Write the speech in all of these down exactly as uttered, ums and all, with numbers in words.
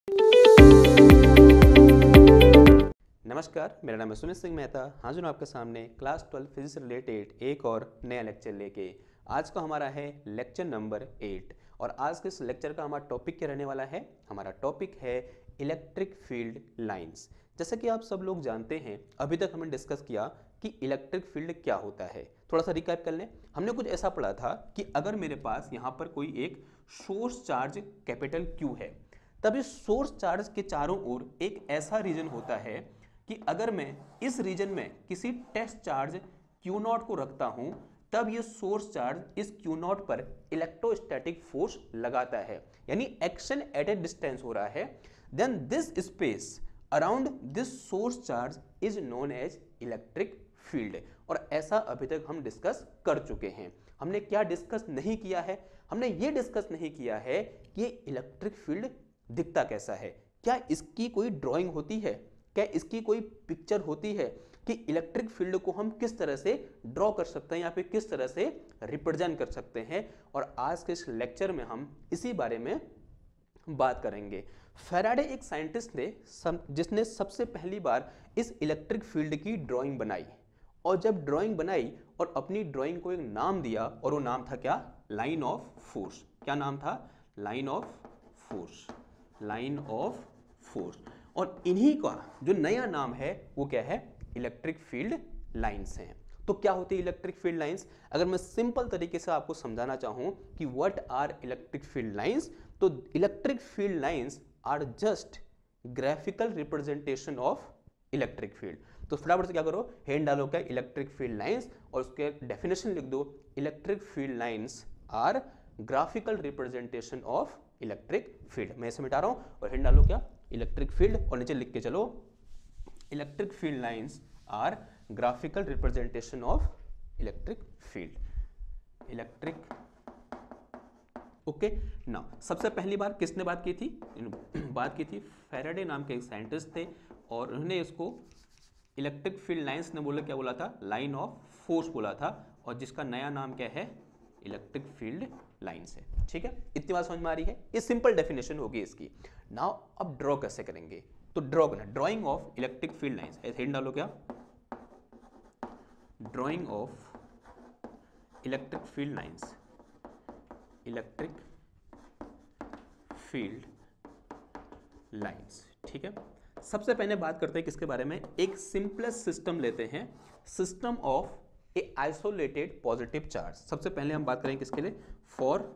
नमस्कार, मेरा नाम है सुमित सिंह मेहता। हाजिर हूँ आपके सामने क्लास ट्वेल्व फिजिक्स रिलेटेड एक और नया लेक्चर लेके। आज का हमारा है लेक्चर नंबर एट और आज के इस लेक्चर का हमारा टॉपिक क्या रहने वाला है? हमारा टॉपिक है इलेक्ट्रिक फील्ड लाइंस। जैसा कि आप सब लोग जानते हैं, अभी तक हमने डिस्कस किया कि इलेक्ट्रिक फील्ड क्या होता है। थोड़ा सा रिकैप कर लें। हमने कुछ ऐसा पढ़ा था कि अगर मेरे पास यहाँ पर कोई एक सोर्स चार्ज कैपिटल क्यू है, तब इस सोर्स चार्ज के चारों ओर एक ऐसा रीजन होता है कि अगर मैं इस रीजन में किसी टेस्ट चार्ज क्यू नॉट को रखता हूं, तब ये सोर्स चार्ज इस क्यू नॉट पर इलेक्ट्रोस्टैटिक फोर्स लगाता है, यानी एक्शन एट ए डिस्टेंस हो रहा है। Then this space around this source charge is known as electric field. और ऐसा अभी तक हम डिस्कस कर चुके हैं। हमने क्या डिस्कस नहीं किया है? हमने ये डिस्कस नहीं किया है कि इलेक्ट्रिक फील्ड दिखता कैसा है, क्या इसकी कोई ड्राइंग होती है, क्या इसकी कोई पिक्चर होती है कि इलेक्ट्रिक फील्ड को हम किस तरह से ड्रॉ कर सकते हैं या फिर किस तरह से रिप्रेजेंट कर सकते हैं। और आज के इस लेक्चर में हम इसी बारे में बात करेंगे। फैराडे एक साइंटिस्ट थे जिसने सबसे पहली बार इस इलेक्ट्रिक फील्ड की ड्राइंग बनाई, और जब ड्राइंग बनाई और अपनी ड्राइंग को एक नाम दिया, और वो नाम था क्या? Line of force. क्या नाम था? Line of force. Line of force. और इन्हीं का जो नया नाम है वो क्या है? इलेक्ट्रिक फील्ड लाइंस हैं। तो क्या होती है इलेक्ट्रिक फील्ड लाइंस? अगर मैं सिंपल तरीके से आपको समझाना चाहूं कि what are electric field lines, तो electric field lines are just graphical representation of electric field. तो फटाफट से क्या करो, हैंड डालो क्या इलेक्ट्रिक फील्ड लाइंस और उसके डेफिनेशन लिख दो। Electric field lines are graphical representation of electric field. मैं इसे मिटा रहा हूं और हैंड डालो क्या इलेक्ट्रिक फील्ड, और नीचे लिख के चलो electric field lines are graphical representation of electric field. Electric okay ना। सबसे पहली बार किसने बात की थी? बात की थी फैराडे नाम के एक साइंटिस्ट थे, और उन्होंने इसको इलेक्ट्रिक फील्ड लाइंस ने बोला क्या बोला था? लाइन ऑफ फोर्स बोला था, और जिसका नया नाम क्या है? इलेक्ट्रिक फील्ड लाइंस है। ठीक है, इतनी बात समझ में आ रही है? ये सिंपल डेफिनेशन होगी इसकी। नाउ अब ड्रॉ कैसे करेंगे? तो ड्रॉ करना, drawing of electric field lines. Head डालो क्या drawing of electric field lines. Electric field lines. ठीक है, सबसे पहले बात करते हैं किसके बारे में? एक सिंपलेस्ट सिस्टम लेते हैं, system of a isolated positive charge. सबसे पहले हम बात करेंगे किसके लिए? For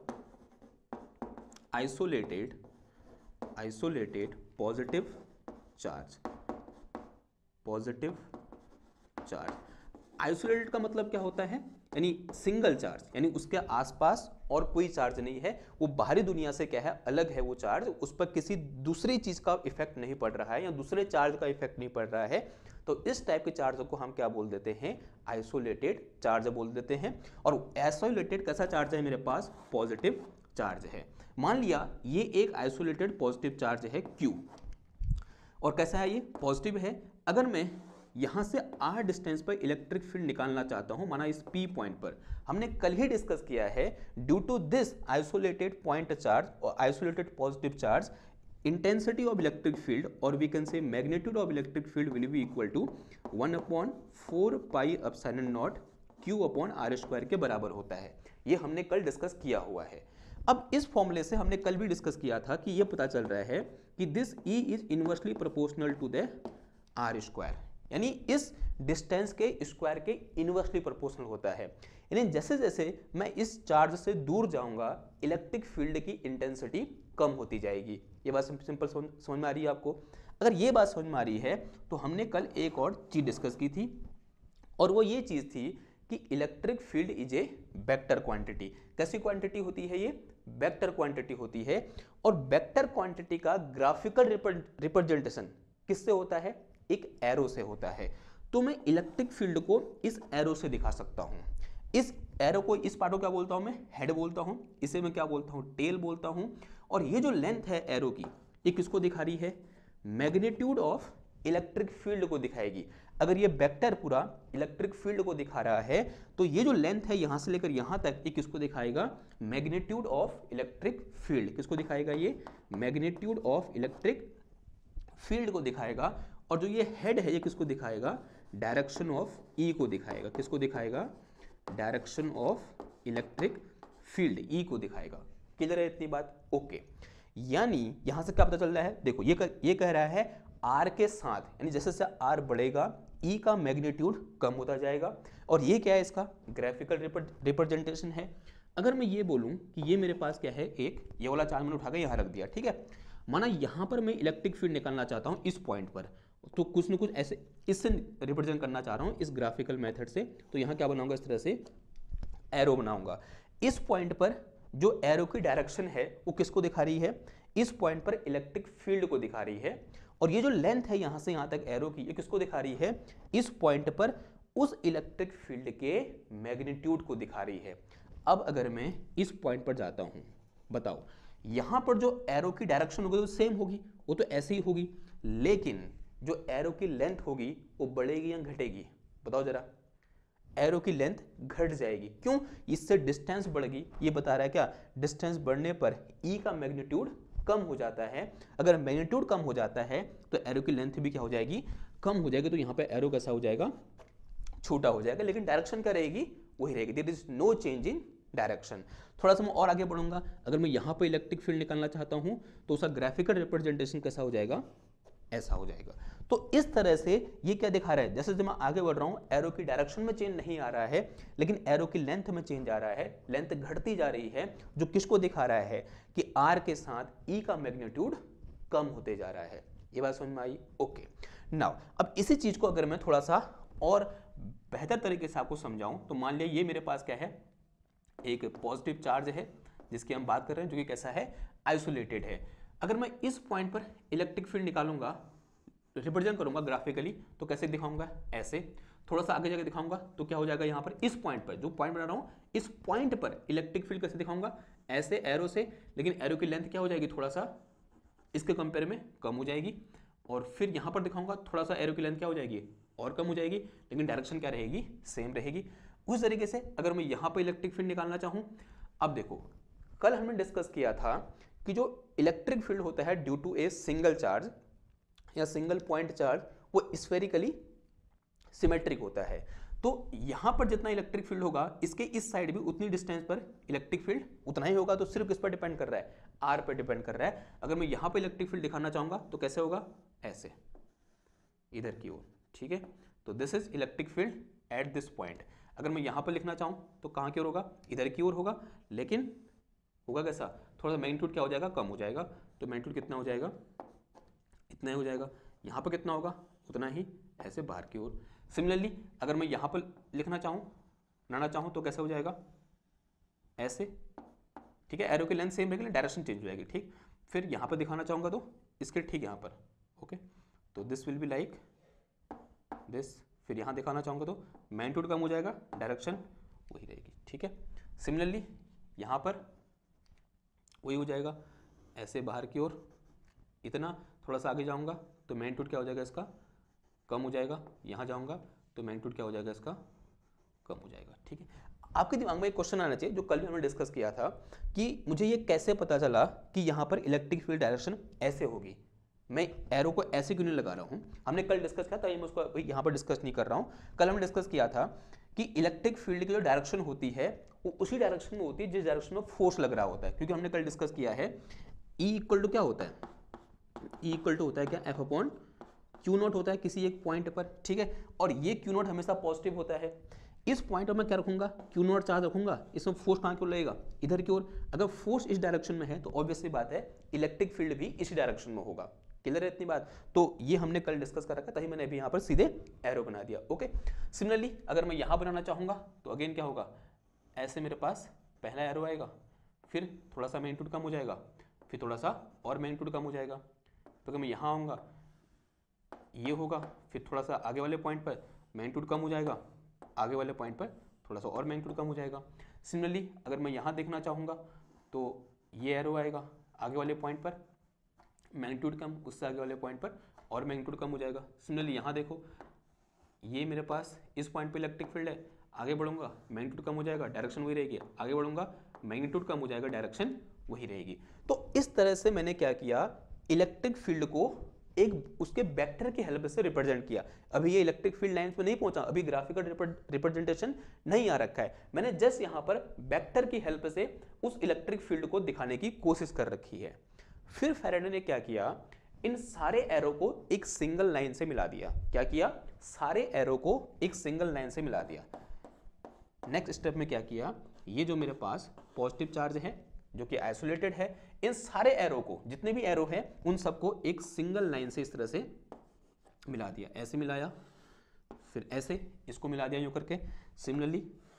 isolated isolated positive charge. Positive charge. Isolated का मतलब क्या होता है? यानी सिंगल चार्ज, यानी उसके आसपास और कोई चार्ज नहीं है, वो बाहरी दुनिया से क्या है? अलग है वो चार्ज, उस पर किसी दूसरी चीज का इफेक्ट नहीं पड़ रहा है या दूसरे चार्ज का इफेक्ट नहीं पड़ रहा है। तो इस टाइप के चार्ज को हम क्या बोल देते हैं? आइसोलेटेड चार्ज बोल देते हैं। और आइसोलेटेड कैसा चार्ज है मेरे पास? पॉजिटिव चार्ज है। मान लिया ये एक आइसोलेटेड पॉजिटिव चार्ज है Q, और कैसा है ये? पॉजिटिव है। अगर मैं यहां से r डिस्टेंस पर इलेक्ट्रिक फील्ड निकालना चाहता हूं, माना इस P पॉइंट पर, हमने कल ही डिस्कस किया है, due to this isolated point charge और isolated positive charge, intensity of electric field, or we can say magnitude of electric field will be equal to one upon four pi epsilon naught q upon r square के बराबर होता है। ये हमने कल discuss किया हुआ है। अब इस फॉर्मूले से हमने कल भी डिस्कस किया था कि ये पता चल रहा है कि this e is inversely proportional to the r square, यानी इस डिस्टेंस के स्क्वायर के इनवर्सली प्रोपोर्शनल होता है। यानी जैसे जैसे मैं इस चार्ज से दूर जाऊंगा, इलेक्ट्रिक फील्ड की इंटेंसिटी कम होती जाएगी। ये बात सिंपल समझ में आ रही है आपको? अगर ये बात समझ में आ रही है तो हमने कल एक और चीज डिस्कस की थी, और वो ये चीज थी कि electric field is a vector quantity. कैसी क्वांटिटी होती है ये? वेक्टर क्वांटिटी होती है। और वेक्टर क्वांटिटी का ग्राफिकल रिप्रेजेंटेशन किससे होता है? एक एरो से होता है। तो मैं इलेक्ट्रिक फील्ड को इस एरो से दिखा सकता हूं। इस एरो को, इस पार्ट को क्या बोलता हूं मैं? हेड बोलता हूं। इसे मैं क्या बोलता हूं? टेल बोलता हूं। और ये जो लेंथ है एरो की, ये किसको दिखा रही है? मैग्नीट्यूड ऑफ इलेक्ट्रिक फील्ड को दिखाएगी। अगर ये वेक्टर पूरा इलेक्ट्रिक फील्ड को दिखा रहा है तो ये जो लेंथ है यहां से लेकर यहां तक ये किसको दिखाएगा, मैग्नीट्यूड ऑफ इलेक्ट्रिक फील्ड। किसको दिखाएगा, ये मैग्नीट्यूड ऑफ इलेक्ट्रिक फील्ड को दिखाएगा। और जो ये हेड है ये किसको दिखाएगा, डायरेक्शन ऑफ ई को दिखाएगा। किसको दिखाएगा, direction of electric field E को दिखाएगा। क्लियर है इतनी बात? ओके। यानी यहां से क्या पता चल रहा है, देखो ये कर, ये कह रहा है आर के साथ, यानी जैसे जैसे आर बढ़ेगा ई का मैग्नीट्यूड कम होता जाएगा। और ये क्या है, इसका ग्राफिकल रिप्रेजेंटेशन है। अगर मैं ये बोलूं कि ये मेरे पास क्या है, एक ये वाला चार्ज मैंने उठा के यहां रख दिया, ठीक है। माना यहां पर मैं इलेक्ट्रिक फील्ड निकालना चाहता हूं इस पॉइंट पर, तो कुछ न कुछ ऐसे इससे रिप्रेजेंट करना चाह रहा हूं इस ग्राफिकल मेथड से। तो यहां क्या बनाऊंगा, इस तरह से एरो बनाऊंगा। इस पॉइंट पर जो एरो की डायरेक्शन है वो किसको दिखा रही है, इस पॉइंट पर इलेक्ट्रिक फील्ड को दिखा रही है। और ये जो लेंथ है यहां से यहां तक एरो की, ये किसको दिखा रही है, इस पॉइंट पर उस इलेक्ट्रिक फील्ड के मैग्नीट्यूड को दिखा रही है। अब अगर मैं इस पॉइंट पर जाता हूं, बताओ यहां पर जो एरो की डायरेक्शन होगी वो सेम होगी, वो तो ऐसे ही होगी, लेकिन जो एरो की लेंथ होगी वो बढ़ेगी या घटेगी, बताओ जरा। एरो की लेंथ घट जाएगी। क्यों, इससे डिस्टेंस बढ़ेगी। ये बता रहा है क्या, डिस्टेंस बढ़ने पर ई का मैग्नीट्यूड कम हो जाता है। अगर मैग्नीट्यूड कम हो जाता है तो एरो की लेंथ भी क्या हो जाएगी, कम हो जाएगी। तो यहाँ पे एरो कैसा हो जाएगा, छोटा हो जाएगा, लेकिन डायरेक्शन क्या रहेगी, वही रहेगी। There is no change in direction. थोड़ा सा मैं और आगे बढ़ूंगा, अगर मैं यहाँ पे इलेक्ट्रिक फील्ड निकालना चाहता हूँ तो उसका ग्राफिकल रिप्रेजेंटेशन कैसा हो जाएगा, ऐसा हो जाएगा। तो इस तरह से ये क्या दिखा रहा है, जैसे जब मैं आगे बढ़ रहा हूं एरो की डायरेक्शन में चेंज नहीं आ रहा है, लेकिन एरो की लेंथ में चेंज आ रहा है, लेंथ घटती जा रही है, जो किसको दिखा रहा है कि आर के साथ ई का मैग्नीट्यूड कम होते जा रहा है। ये बात समझ में आई? ओके। नाउ अब इसी चीज को अगर मैं थोड़ा सा और बेहतर तरीके से आपको समझाऊं तो मान लिया ये मेरे पास क्या है, एक पॉजिटिव चार्ज है जिसकी हम बात कर रहे हैं, जो कि कैसा है, आइसोलेटेड है। अगर मैं इस पॉइंट पर इलेक्ट्रिक फील्ड निकालूंगा, रिप्रेजेंट करूंगा ग्राफिकली, तो कैसे दिखाऊंगा, ऐसे। थोड़ा सा आगे जाके दिखाऊंगा तो क्या हो जाएगा, यहाँ पर इस पॉइंट पर जो पॉइंट बना रहा हूं इस पॉइंट पर इलेक्ट्रिक फील्ड कैसे दिखाऊंगा, ऐसे एरो से, लेकिन एरो की लेंथ क्या हो जाएगी, थोड़ा सा इसके कंपेयर में कम हो जाएगी। और फिर यहाँ पर दिखाऊंगा थोड़ा सा एरो की लेंथ क्या हो जाएगी, और कम हो जाएगी, लेकिन डायरेक्शन क्या रहेगी, सेम रहेगी। उस तरीके से अगर मैं यहाँ पर इलेक्ट्रिक फील्ड निकालना चाहूँ, अब देखो कल हमने डिस्कस किया था कि जो इलेक्ट्रिक फील्ड होता है due to a single charge या सिंगल पॉइंट चार्ज, वो स्फेरिकली सिमेट्रिक होता है। तो यहां पर जितना इलेक्ट्रिक फील्ड होगा इसके इस साइड भी उतनी डिस्टेंस पर इलेक्ट्रिक फील्ड उतना ही होगा। तो सिर्फ किस पर डिपेंड कर रहा है, आर पर डिपेंड कर रहा है। अगर मैं यहां पर इलेक्ट्रिक फील्ड दिखाना चाहूंगा तो कैसे होगा, ऐसे इधर की ओर, ठीक है। तो this is electric field at this point. अगर मैं यहां पर लिखना चाहूं तो कहां की ओर होगा, इधर की ओर होगा, लेकिन होगा कैसा, थोड़ा सा मैग्नीट्यूड क्या हो जाएगा, कम हो जाएगा। तो मैग्नीट्यूड कितना हो जाएगा, इतना ही हो जाएगा। यहाँ पर कितना होगा, उतना ही, ऐसे बाहर की ओर। सिमिलरली अगर मैं यहाँ पर लिखना चाहूँ, बनाना चाहूँ तो कैसे हो जाएगा, ऐसे, ठीक है। एरो की लेंथ सेम रहेगी, डायरेक्शन चेंज हो जाएगी, ठीक। फिर यहाँ पर दिखाना चाहूँगा तो इसके ठीक यहाँ पर, ओके। तो this will be like this. फिर यहाँ दिखाना चाहूँगा तो मैग्नीट्यूड कम हो जाएगा, डायरेक्शन वही रहेगी, ठीक है। सिमिलरली यहाँ पर वही हो जाएगा, ऐसे बाहर की ओर इतना। थोड़ा सा आगे जाऊंगा तो मैग्नीट्यूड क्या हो जाएगा, इसका कम हो जाएगा। यहाँ जाऊंगा तो मैग्नीट्यूड क्या हो जाएगा, इसका कम हो जाएगा, ठीक है। आपके दिमाग में एक क्वेश्चन आना चाहिए जो कल भी हमने डिस्कस किया था कि मुझे ये कैसे पता चला कि यहाँ पर इलेक्ट्रिक फील्ड डायरेक्शन ऐसे होगी, मैं एरो को ऐसे क्यों नहीं लगा रहा हूँ। हमने कल डिस्कस किया था, मैं उसको यहाँ पर डिस्कस नहीं कर रहा हूँ। कल हमने डिस्कस किया था कि इलेक्ट्रिक फील्ड की जो डायरेक्शन होती है वो उसी डायरेक्शन में होती है जिस डायरेक्शन में फोर्स लग रहा होता है। क्योंकि हमने कल डिस्कस किया है E इक्वल टू क्या होता है, E इक्वल टू होता है क्या, एफ अपॉन क्यू नॉट होता है किसी एक पॉइंट पर, ठीक है। और ये क्यू नॉट हमेशा पॉजिटिव होता है। इस पॉइंट पर मैं क्या रखूंगा, क्यू नॉट चार्ज रखूंगा, इसमें फोर्स कहाँ की ओर लगेगा, इधर की ओर। अगर फोर्स इस डायरेक्शन में है तो ऑब्वियसली बात है इलेक्ट्रिक फील्ड भी इसी डायरेक्शन में होगा। क्लियर है इतनी बात? तो ये हमने कल डिस्कस कर रखा, तभी मैंने अभी यहाँ पर सीधे एरो बना दिया, ओके। सिमिलरली अगर मैं यहाँ बनाना चाहूंगा तो अगेन क्या होगा, ऐसे मेरे पास पहला एरो आएगा, फिर थोड़ा सा मैग्नीट्यूड कम हो जाएगा, फिर थोड़ा सा और मैग्नीट्यूड कम हो जाएगा। तो अगर मैं यहाँ आऊँगा ये होगा, फिर थोड़ा सा आगे वाले पॉइंट पर मैग्नीट्यूड कम हो जाएगा, आगे वाले पॉइंट पर थोड़ा सा और मैग्नीट्यूड कम हो जाएगा। सिमिलरली अगर मैं यहाँ देखना चाहूँगा तो ये एरो आएगा, आगे वाले पॉइंट पर मैग्नीट्यूड कम, उससे आगे वाले पॉइंट पर और मैग्नीट्यूड कम हो जाएगा। सिमिलरली यहाँ देखो, ये मेरे पास इस पॉइंट पे इलेक्ट्रिक फील्ड है, आगे बढ़ूंगा मैग्नीट्यूड कम हो जाएगा, डायरेक्शन वही रहेगी, आगे बढ़ूंगा मैग्नीट्यूड कम हो जाएगा, डायरेक्शन वही रहेगी। तो इस तरह से मैंने क्या किया, इलेक्ट्रिक फील्ड को एक उसके वेक्टर की हेल्प से रिप्रेजेंट किया। अभी ये इलेक्ट्रिक फील्ड लाइंस में नहीं पहुंचा, अभी ग्राफिकल रिप्रेजेंटेशन नहीं आ रखा है, मैंने जस्ट यहां पर वेक्टर की हेल्प से उस इलेक्ट्रिक फील्ड को दिखाने की कोशिश कर रखी है। फिर फैराडे ने क्या किया, इन सारे एरो को एक सिंगल लाइन से मिला दिया। क्या किया, सारे एरो को एक सिंगल लाइन से मिला दिया। नेक्स्ट स्टेप में क्या किया, ये जो मेरे पास पॉजिटिव चार्ज है जो कि आइसोलेटेड है, इन सारे एरो को, जितने भी एरो हैं उन सबको एक सिंगल लाइन से इस तरह से मिला दिया। ऐसे मिलाया, फिर ऐसे इसको मिला दिया यूं करके, सिमिलरली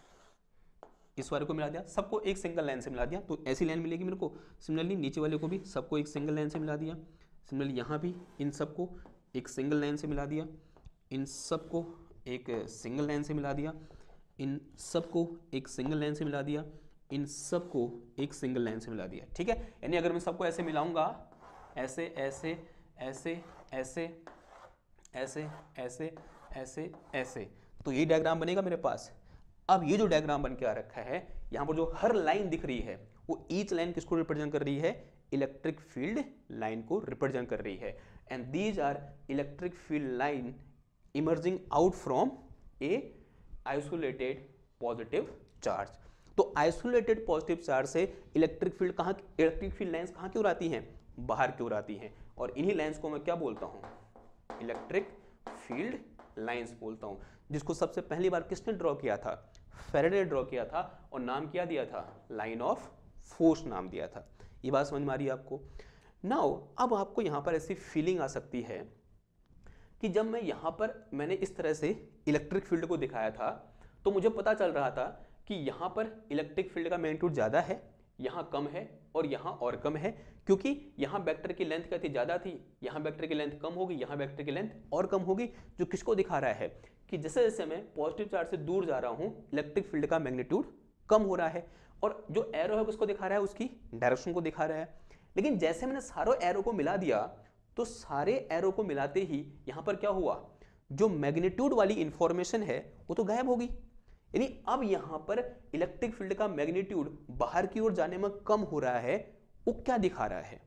इस वाले को मिला दिया, सबको एक सिंगल लाइन से मिला दिया, तो ऐसी लाइन मिलेगी मेरे को। सिमिलरली नीचे वाले को भी सबको एक सिंगल लाइन से मिला दिया। सिमिलरली यहाँ भी इन सबको एक सिंगल लाइन से मिला दिया, इन सबको एक सिंगल लाइन से मिला दिया, इन सबको एक सिंगल लाइन से मिला दिया, इन सबको एक सिंगल लाइन से मिला दिया। ठीक है, यानी अगर मैं सबको ऐसे मिलाऊंगा, ऐसे ऐसे ऐसे ऐसे ऐसे ऐसे ऐसे ऐसे, तो ये डायग्राम बनेगा मेरे पास। अब ये जो डायग्राम बन के आ रखा है, यहाँ पर जो हर लाइन दिख रही है वो ईच लाइन किसको रिप्रेजेंट कर रही है, इलेक्ट्रिक फील्ड लाइन को रिप्रेजेंट कर रही है। And these are electric field line emerging out from a isolated positive charge. तो आइसोलेटेड पॉजिटिव चार्ज से इलेक्ट्रिक फील्ड कहाँ, इलेक्ट्रिक फील्ड लाइंस कहाँ की ओर आती हैं, बाहर की ओर आती हैं, और इन्हीं लाइंस को मैं क्या बोलता हूँ, इलेक्ट्रिक फील्ड लाइंस बोलता हूँ, जिसको सबसे पहली बार किसने ड्रॉ किया था, फैराडे ने ड्रॉ किया था, और नाम क्या दिया था, लाइन ऑफ फोर्स नाम दिया था। ये बात समझ में आ रही है आपको। नाउ अब आपको यहाँ पर ऐसी फीलिंग आ सकती है कि जब मैं यहाँ पर मैंने इस तरह से इलेक्ट्रिक फील्ड को दिखाया था, तो मुझे पता चल रहा था कि यहाँ पर इलेक्ट्रिक फील्ड का मैग्नीट्यूड ज़्यादा है, यहाँ कम है, और यहाँ और कम है, क्योंकि यहाँ वेक्टर की लेंथ क्या थी, ज़्यादा थी, यहाँ वेक्टर की लेंथ कम होगी, यहाँ वेक्टर की लेंथ और कम होगी, जो किसको दिखा रहा है कि जैसे जैसे मैं पॉजिटिव चार्ज से दूर जा रहा हूँ, इलेक्ट्रिक फील्ड का मैग्नीट्यूड कम हो रहा है, और जो एरो है उसको दिखा रहा है, उसकी डायरेक्शन को दिखा रहा है। लेकिन जैसे मैंने सारों एरो को मिला दिया, तो सारे एरो को मिलाते ही यहाँ पर क्या हुआ, जो मैग्नीट्यूड वाली इंफॉर्मेशन है वो तो गायब होगी। यानी अब यहां पर इलेक्ट्रिक फील्ड का मैग्नीट्यूड बाहर की ओर जाने में कम हो रहा है। वो क्या दिखा रहा है,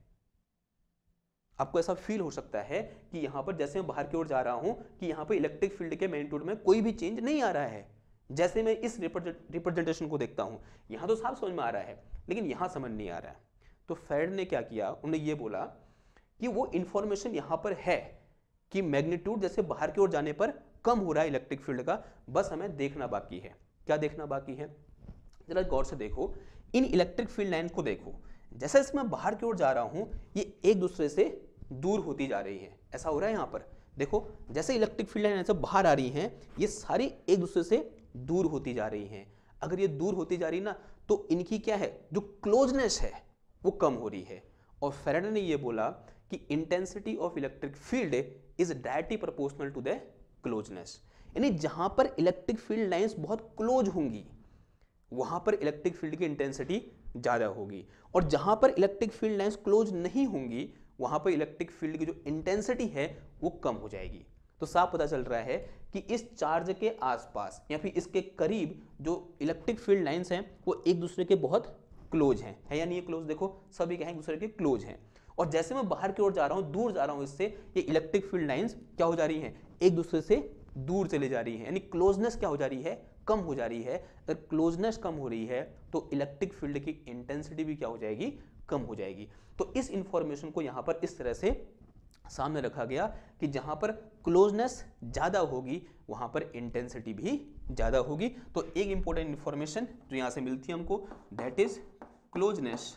आपको ऐसा फील हो सकता है कि यहां पर जैसे मैं बाहर की ओर जा रहा हूं कि यहां पर इलेक्ट्रिक फील्ड के मैग्नीट्यूड में कोई भी चेंज नहीं आ रहा है। जैसे मैं इस रिप्रेजेंटेशन को देखता हूं, यहां तो साफ समझ में आ रहा है, लेकिन यहां समझ नहीं आ रहा है। तो फैराडे ने क्या किया, उन्होंने ये बोला कि वो इंफॉर्मेशन यहां पर है कि मैग्नीट्यूड जैसे बाहर की ओर जाने पर कम हो रहा है इलेक्ट्रिक फील्ड का, बस हमें देखना बाकी है। क्या देखना बाकी है, जरा गौर से देखो, इन इलेक्ट्रिक फील्ड लाइन को देखो, जैसे इसमें बाहर की ओर जा रहा हूं, ये एक दूसरे से दूर होती जा रही है। ऐसा हो रहा है यहाँ पर देखो, जैसे इलेक्ट्रिक फील्ड लाइन ऐसे बाहर आ रही हैं, ये सारी एक दूसरे से दूर होती जा रही हैं। अगर ये दूर होती जा रही ना, तो इनकी क्या है, जो क्लोजनेस है वो कम हो रही है। और फैराडे ने ये बोला कि intensity of electric field is directly proportional to the closeness. यानी जहां पर इलेक्ट्रिक फील्ड लाइंस बहुत क्लोज होंगी, वहां पर इलेक्ट्रिक फील्ड की इंटेंसिटी ज्यादा होगी, और जहां पर इलेक्ट्रिक फील्ड लाइंस क्लोज नहीं होंगी, वहां पर इलेक्ट्रिक फील्ड की जो इंटेंसिटी है वो कम हो जाएगी। तो साफ पता चल रहा है कि इस चार्ज के आसपास या फिर इसके करीब जो इलेक्ट्रिक फील्ड लाइंस हैं वो एक दूसरे के बहुत क्लोज हैं, है या नहीं क्लोज, देखो सभी क्या है, एक दूसरे के क्लोज हैं। और जैसे मैं बाहर की ओर जा रहा हूं, दूर जा रहा हूं इससे, ये इलेक्ट्रिक फील्ड लाइंस क्या हो जा रही हैं, एक दूसरे से दूर चले जा रही है, यानी क्लोजनेस क्या हो जा रही है, कम हो जा रही है। अगर क्लोजनेस कम हो रही है तो इलेक्ट्रिक फील्ड की इंटेंसिटी भी क्या हो जाएगी, कम हो जाएगी। तो इस इंफॉर्मेशन को यहां पर इस तरह से सामने रखा गया कि जहां पर क्लोजनेस ज्यादा होगी वहां पर इंटेंसिटी भी ज्यादा होगी। तो एक इंपॉर्टेंट इंफॉर्मेशन जो यहां से मिलती है हमको, that is closeness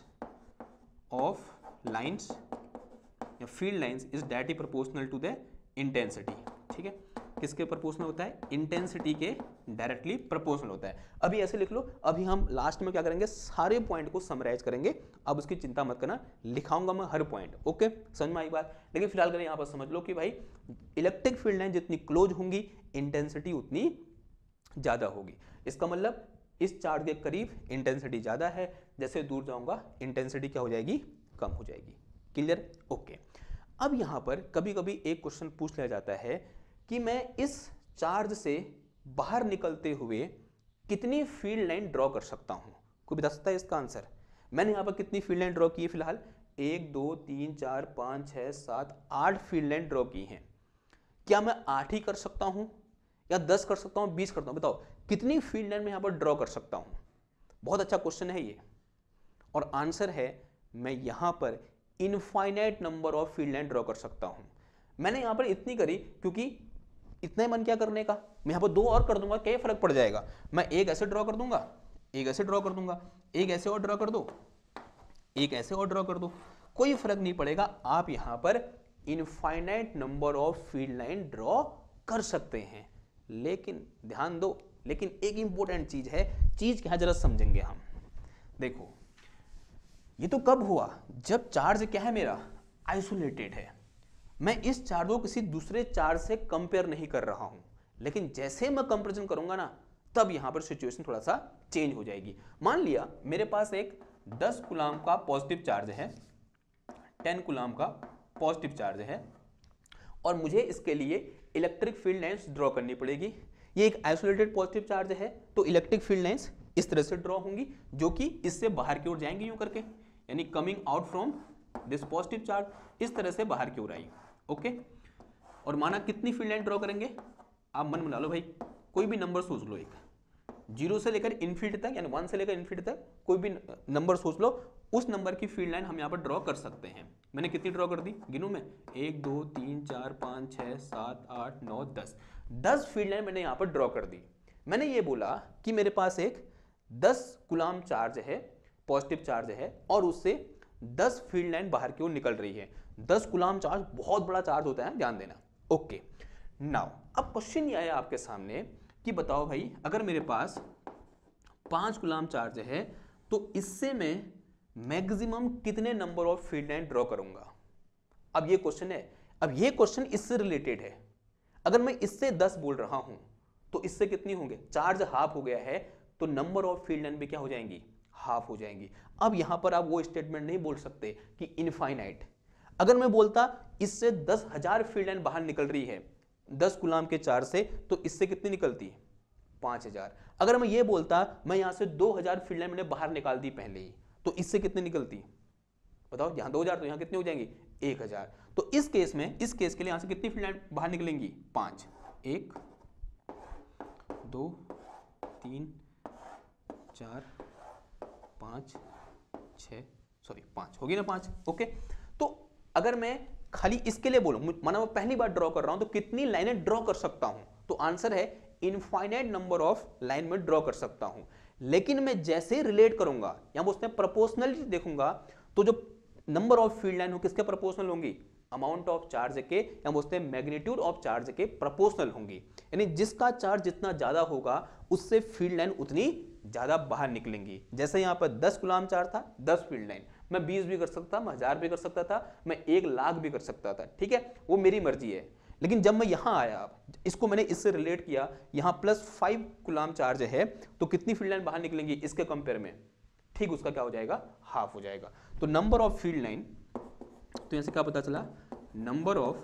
of lines या field lines is directly proportional to the intensity. ठीक है, किसके प्रोपोर्शनल होता है, इंटेंसिटी के डायरेक्टली प्रोपोर्शनल होता है। अभी ऐसे लिख लो, अभी हम लास्ट में क्या करेंगे, सारे पॉइंट को समराइज करेंगे। अब उसकी चिंता मत करना, लिखाऊंगा मैं हर पॉइंट, ओके, समझ में आई बात। लेकिन फिलहाल करें यहाँ पर समझ लो कि भाई इलेक्ट्रिक फील्ड लाइन जितनी क्लोज होंगी इंटेंसिटी उतनी ज्यादा होगी। इसका मतलब इस चार्ज के करीब इंटेंसिटी ज्यादा है, जैसे दूर जाऊंगा इंटेंसिटी क्या हो जाएगी, कम हो जाएगी। Clear, okay. अब यहाँ पर कभी कभी एक क्वेश्चन पूछ लिया जाता है कि मैं इस चार्ज से बाहर निकलते हुए कितनी फील्ड लाइन ड्रॉ कर सकता हूँ। कोई बता सकता है इसका आंसर? मैंने यहाँ पर कितनी फील्ड लाइन ड्रॉ की है फिलहाल? एक दो तीन चार पाँच छः सात आठ फील्ड लाइन ड्रॉ की हैं। क्या मैं आठ ही कर सकता हूँ या दस कर सकता हूँ, बीस करता हूँ? बताओ कितनी फील्ड लाइन मैं यहाँ पर ड्रॉ कर सकता हूँ। बहुत अच्छा क्वेश्चन है ये, और आंसर है मैं यहाँ पर infinite number of field line draw कर सकता हूँ। मैंने यहाँ पर इतनी करी क्योंकि इतना ही मन क्या करने का, मैं यहाँ पर दो और कर दूंगा, क्या फर्क पड़ जाएगा? मैं एक ऐसे ड्रॉ कर दूंगा, एक ऐसे ड्रॉ कर दूंगा, एक ऐसे और ड्रॉ कर दो, एक ऐसे और ड्रॉ कर दो, कोई फर्क नहीं पड़ेगा। आप यहाँ पर infinite number of field line draw कर सकते हैं। लेकिन ध्यान दो, लेकिन एक इंपॉर्टेंट चीज है, चीज क्या जरा समझेंगे हम। देखो ये तो कब हुआ, जब चार्ज क्या है मेरा, आइसोलेटेड है। मैं इस चार्ज को किसी दूसरे चार्ज से कंपेयर नहीं कर रहा हूं, लेकिन जैसे मैं कंपैरिजन करूंगा ना, तब यहां पर सिचुएशन थोड़ा सा चेंज हो जाएगी। मान लिया मेरे पास एक दस कूलम का पॉजिटिव चार्ज है, दस कूलम का पॉजिटिव चार्ज है, और मुझे इसके लिए इलेक्ट्रिक फील्ड लाइंस ड्रॉ करनी पड़ेगी। ये एक आइसोलेटेड पॉजिटिव चार्ज है, तो इलेक्ट्रिक फील्ड लाइंस इस तरह से ड्रॉ होंगी, जो कि इससे बाहर की ओर जाएंगी यूं करके, यानी coming out from this positive charge, इस तरह से बाहर की ओर आई। ओके, और माना कितनी फील्ड लाइन ड्रॉ करेंगे, आप मन बना लो भाई, कोई भी नंबर सोच लो, एक जीरो से लेकर इन्फिनिटी तक, यानी वन से लेकर इन्फिनिटी तक कोई भी नंबर सोच लो, उस नंबर की फील्ड लाइन हम यहाँ पर ड्रॉ कर सकते हैं। मैंने कितनी ड्रॉ कर दी, गिनूं मैं, एक दो तीन चार पाँच छः सात आठ नौ दस, दस फील्ड लाइन मैंने यहाँ पर ड्रॉ कर दी। मैंने ये बोला कि मेरे पास एक दस कूलम चार्ज है, पॉजिटिव चार्ज है, और उससे दस फील्ड लाइन बाहर की ओर निकल रही है। दस कूलम चार्ज बहुत बड़ा चार्ज होता है, ध्यान देना। ओके, नाउ अब क्वेश्चन ये आया आपके सामने कि बताओ भाई, अगर मेरे पास पांच कूलम चार्ज है तो इससे मैं मैक्सिमम कितने number of field line draw करूंगा। अब ये क्वेश्चन है, अब ये क्वेश्चन इससे रिलेटेड है। अगर मैं इससे दस बोल रहा हूं तो इससे कितनी होंगे, चार्ज हाफ हो गया है, तो नंबर ऑफ फील्ड लाइन भी क्या हो जाएंगी, हाफ हो जाएंगी। अब यहां पर आप वो स्टेटमेंट नहीं बोल सकते कि इनफाइनाइट। अगर मैं बोलता इससे दस हजार फील्ड लाइन बाहर निकल रही है दस कूलम के चार्ज से, तो इससे कितनी निकलती है, पांच हजार। अगर मैं ये बोलता मैं यहां से दो हजार फील्ड लाइन मैंने बाहर निकाल दी पहले ही, तो इससे कितनी निकलती, बताओ, यहां दो हजार तो यहां कितनी हो जाएंगी, एक हजार। तो इस केस में, इस केस के लिए यहां से कितनी फील्ड लाइन बाहर निकलेंगी, पांच, एक दो तीन चार पांच छः, सॉरी पांच होगी ना, पांच। ओके, तो अगर मैं खाली इसके लिए बोलूं, माना मैं पहली बार ड्रॉ कर रहा हूं, तो कितनी लाइनें ड्रॉ कर सकता हूं, तो आंसर है इनफाइनाइट नंबर ऑफ लाइन में ड्रॉ कर सकता हूं। लेकिन मैं जैसे रिलेट करूंगा या मैं उसमें प्रोपोर्शनलिटी देखूंगा, तो जो नंबर ऑफ फील्ड लाइन हो किसके प्रोपोर्शनल होंगी, अमाउंट ऑफ चार्ज के, या बोलते हैं मैग्नीट्यूड ऑफ चार्ज के प्रोपोर्शनल होंगी। यानी जिसका चार्ज जितना ज्यादा होगा उससे फील्ड लाइन उतनी ज्यादा बाहर निकलेंगी। जैसे यहां पर दस कूलम चार्ज था, दस फील्ड लाइन, मैं बीस भी कर सकता, मैं हजार भी कर सकता था, मैं एक लाख भी कर सकता था, ठीक है, वो मेरी मर्जी है। लेकिन जब मैं यहां आया, इसको मैंने इससे रिलेट किया, यहां प्लस फाइव कूलम चार्ज है, तो कितनी फील्ड लाइन बाहर निकलेंगी इसके कंपेयर में, ठीक उसका क्या हो जाएगा, हाफ हो जाएगा। तो नंबर ऑफ फील्ड लाइन, तो यहां से क्या पता चला, number of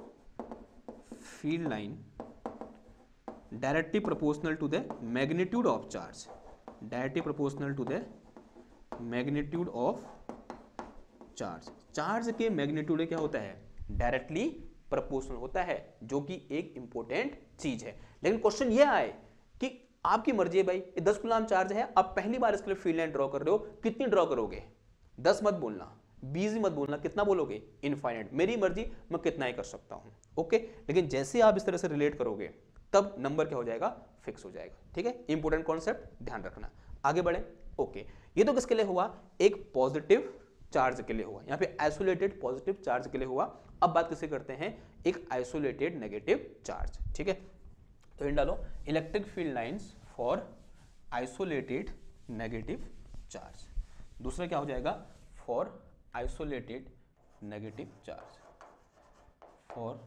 field line directly proportional to the magnitude of charge, directly proportional to the magnitude of charge. Charge के मैग्नीट्यूड क्या होता है, डायरेक्टली प्रोपोर्शनल होता है, जो कि एक इंपॉर्टेंट चीज है। लेकिन क्वेश्चन ये आए कि आपकी मर्जी है भाई, ये दस कूलम चार्ज है, आप पहली बार इसके लिए फील्ड लाइन ड्रॉ कर रहे हो, कितनी ड्रॉ करोगे, दस मत बोलना, बीस मत बोलना, कितना बोलोगे, इनफाइनाइट, मेरी मर्जी, मैं कितना ही कर सकता हूं। ओके, लेकिन जैसे आप इस तरह से रिलेट करोगे तब नंबर क्या हो जाएगा, फिक्स हो जाएगा। ठीक है, इंपॉर्टेंट कॉन्सेप्ट ध्यान रखना। आगे बढ़े। ओके, ये तो किसके लिए हुआ, एक पॉजिटिव चार्ज के लिए हुआ, यहाँ पे आइसोलेटेड पॉजिटिव चार्ज के लिए हुआ। अब बात किसे करते हैं, एक आइसोलेटेड नेगेटिव चार्ज। ठीक है, तो इन डालो, electric field lines for isolated negative charge. दूसरा क्या हो जाएगा, for isolated negative charge, for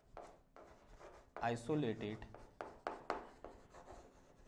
isolated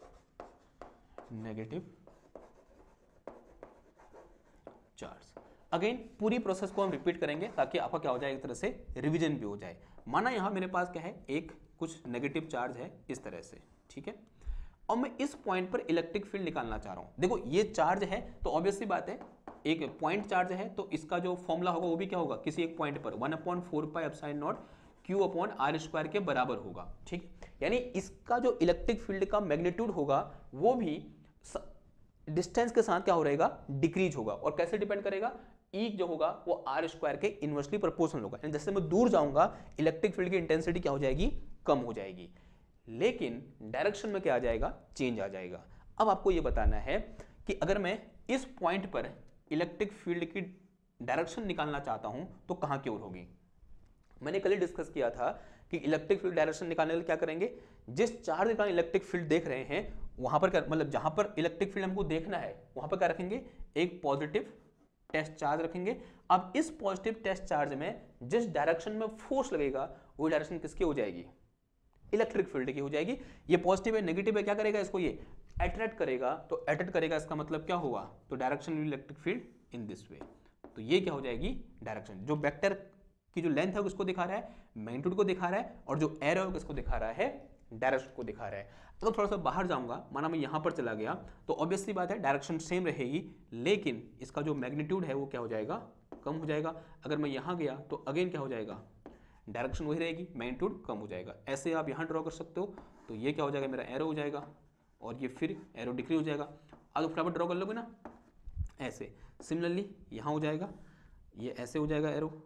negative charge. Again पूरी प्रोसेस को हम रिपीट करेंगे ताकि आपका क्या हो जाए, एक तरह से रिवीजन भी हो जाए। माना यहाँ मेरे पास क्या है, एक कुछ नेगेटिव चार्ज है इस तरह से, ठीक है, और मैं इस पॉइंट पर इलेक्ट्रिक फील्ड निकालना चाह रहा हूँ। देखो ये चार्ज है तो ऑब्वियस सी बात है, एक पॉइंट चार्ज है तो इसका जो फॉर्मूला होगा वो भी क्या होगा, किसी एक पॉइंट पर one upon four pi epsilon naught q upon r square के बराबर होगा, ठीक। यानी इसका जो इलेक्ट्रिक फील्ड का मैग्नीट्यूड होगा वो भी डिस्टेंस के साथ क्या हो रहेगा, डिक्रीज होगा। और कैसे डिपेंड करेगा, ई जो होगा वो आर स्क्वायर के इनवर्सली प्रोपोर्शनल होगा। यानी जैसे मैं दूर जाऊंगा इलेक्ट्रिक फील्ड की इंटेंसिटी क्या हो जाएगी, कम हो जाएगी, लेकिन डायरेक्शन में क्या आ जाएगा, चेंज आ जाएगा। अब आपको ये बताना है कि अगर मैं इस पॉइंट पर इलेक्ट्रिक फील्ड की डायरेक्शन निकालना चाहता हूं तो कहां की ओर होगी। मैंने कल ही डिस्कस किया था कि इलेक्ट्रिक फील्ड डायरेक्शन निकालने के लिए क्या करेंगे, जिस चार्ज का इलेक्ट्रिक फील्ड देख रहे हैं वहां पर क्या, मतलब जहां पर इलेक्ट्रिक फील्ड हमको देखना है वहां पर क्या रखेंगे, एक पॉजिटिव टेस्ट चार्ज रखेंगे। अब इस पॉजिटिव टेस्ट चार्ज में जिस डायरेक्शन में फोर्स लगेगा वो डायरेक्शन किसकी हो जाएगी, इलेक्ट्रिक फील्ड की हो जाएगी। ये पॉजिटिव है, नेगेटिव है, क्या करेगा, इसको ये अट्रैक्ट करेगा। तो अट्रैक्ट करेगा इसका मतलब क्या हुआ, तो direction electric field in this way. तो ये क्या हो जाएगी, डायरेक्शन। जो वेक्टर की जो लेंथ है किसको दिखा रहा है, मैग्नीट्यूड को दिखा रहा है, और जो एरो है किसको दिखा रहा है, डायरेक्शन को दिखा रहा है। तो थोड़ा सा बाहर जाऊंगा, माना मैं यहां पर चला गया तो ऑब्वियसली बात है डायरेक्शन सेम रहेगी, लेकिन इसका जो मैग्नीट्यूड है वो क्या हो जाएगा, कम हो जाएगा। अगर मैं यहां गया तो अगेन क्या हो जाएगा, डायरेक्शन वही रहेगी, मैग्नीट्यूड कम हो जाएगा। ऐसे आप यहां ड्रॉ कर सकते हो, तो ये क्या हो जाएगा, मेरा एरो हो जाएगा, और ये फिर एरो डिक्रीज हो जाएगा। आप फटाफट ड्रॉ कर लोगे ना ऐसे। सिमिलरली यहाँ हो जाएगा, ये ऐसे हो जाएगा एरो,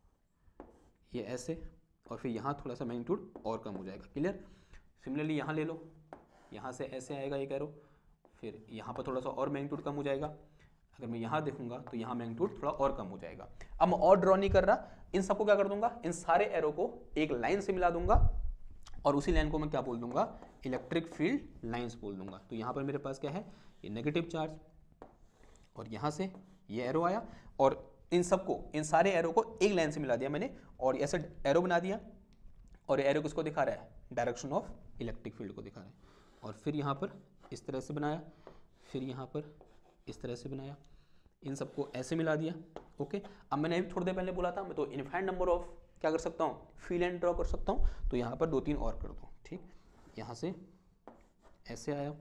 ये ऐसे, और फिर यहाँ थोड़ा सा मैग्नीट्यूड और कम हो जाएगा। क्लियर। सिमिलरली यहाँ ले लो, यहाँ से ऐसे आएगा एक एरो, फिर यहाँ पर थोड़ा सा और मैग्नीट्यूड कम हो जाएगा। अगर मैं यहाँ देखूंगा तो यहाँ मैग्नीट्यूड थोड़ा और कम हो जाएगा। अब मैं और ड्रॉ नहीं कर रहा, इन सबको क्या कर दूंगा, इन सारे एरो को एक लाइन से मिला दूंगा, और उसी लाइन को मैं क्या बोल दूंगा, इलेक्ट्रिक फील्ड लाइंस बोल दूंगा। तो यहाँ पर मेरे पास क्या है, ये नेगेटिव चार्ज, और यहाँ से ये एरो आया, और इन सबको, इन सारे एरो को एक लाइन से मिला दिया मैंने, और ऐसे एरो बना दिया, और एरो किसको दिखा रहा है, डायरेक्शन ऑफ इलेक्ट्रिक फील्ड को दिखा रहा है। और फिर यहाँ पर इस तरह से बनाया, फिर यहाँ पर इस तरह से बनाया, इन सबको ऐसे मिला दिया। ओके। अब मैंने अभी थोड़ी देर पहले बोला था मैं तो इनफाइनाइट नंबर ऑफ क्या कर सकता हूँ, फील्ड एंड ड्रॉ कर सकता हूँ। तो यहाँ पर दो तीन और कर दो, ठीक। यहाँ से ऐसे आया,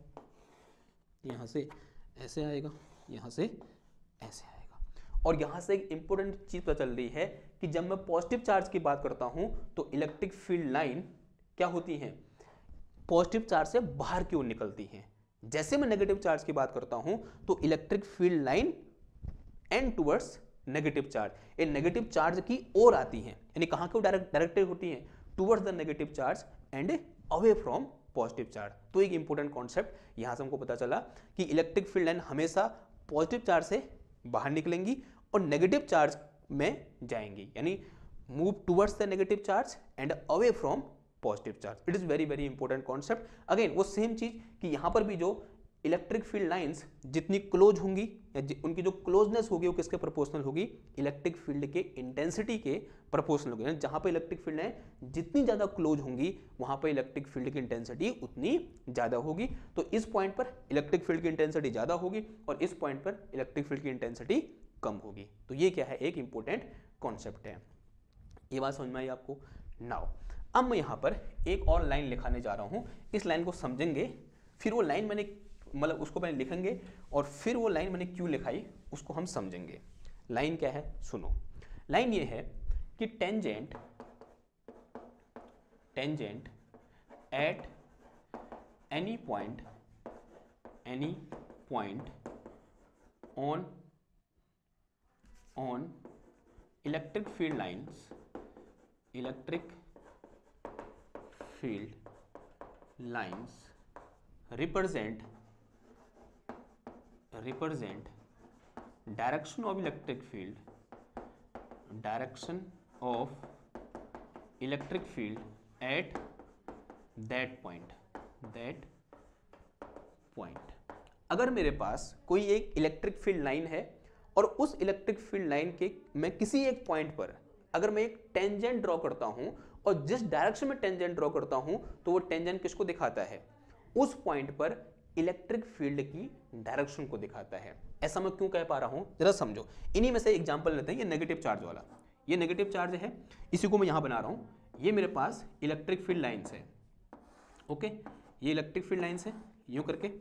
यहाँ से ऐसे आएगा, यहाँ से ऐसे आएगा। और यहाँ से एक इंपॉर्टेंट चीज़ पता चल रही है कि जब मैं पॉजिटिव चार्ज की बात करता हूँ तो इलेक्ट्रिक फील्ड लाइन क्या होती है, पॉजिटिव चार्ज से बाहर की ओर निकलती है। जैसे मैं नेगेटिव चार्ज की बात करता हूं तो electric field line end towards negative charge, ये नेगेटिव चार्ज की ओर आती हैं। यानी कहां की ओर डायरेक्ट डायरेक्टेड होती हैं, towards the negative charge and away from positive charge. तो एक इंपॉर्टेंट कॉन्सेप्ट यहां से हमको पता चला कि इलेक्ट्रिक फील्ड लाइन हमेशा पॉजिटिव चार्ज से बाहर निकलेंगी और नेगेटिव चार्ज में जाएंगी, यानी move towards the negative charge and away from positive charge. It is very very important concept. Again वो सेम चीज कि यहां पर भी जो इलेक्ट्रिक फील्ड लाइंस जितनी क्लोज होंगी या उनकी जो क्लोजनेस होगी वो किसके प्रोपोर्शनल होगी, इलेक्ट्रिक फील्ड के इंटेंसिटी के प्रोपोर्शनल होगी। जहां पर इलेक्ट्रिक फील्ड लाइन जितनी ज्यादा क्लोज होंगी वहां पर इलेक्ट्रिक फील्ड की इंटेंसिटी उतनी ज्यादा होगी। तो इस पॉइंट पर इलेक्ट्रिक फील्ड की इंटेंसिटी ज्यादा होगी और इस पॉइंट पर इलेक्ट्रिक फील्ड की इंटेंसिटी कम होगी। तो ये क्या है, एक इंपॉर्टेंट कॉन्सेप्ट है। ये बात समझ में आई आपको। नाउ अब मैं यहाँ पर एक और लाइन लिखाने जा रहा हूँ, इस लाइन को समझेंगे, फिर वो लाइन मैंने मतलब उसको पहले लिखेंगे और फिर वो लाइन मैंने क्यों लिखाई उसको हम समझेंगे। लाइन क्या है सुनो, लाइन ये है कि tangent tangent at any point any point on on electric field lines electric field lines represent represent direction of electric field direction of electric field at that point that point। अगर मेरे पास कोई एक electric field line है और उस electric field line के मैं किसी एक पॉइंट पर अगर मैं एक टेंजेंट ड्रॉ करता हूं और जिस डायरेक्शन में टेंजेंट ड्रॉ करता हूं तो वो टेंजेंट किसको दिखाता है, उस पॉइंट पर इलेक्ट्रिक फील्ड की डायरेक्शन को दिखाता है। ऐसा मैं क्यों कह पा रहा हूं, जरा समझो। इन्हीं में से एग्जांपल लेते हैं, ये नेगेटिव चार्ज वाला, ये नेगेटिव चार्ज है, इसी को मैं यहां बना रहा हूं। ये मेरे पास इलेक्ट्रिक फील्ड लाइंस है, ओके, ये इलेक्ट्रिक फील्ड लाइंस है यूं करके।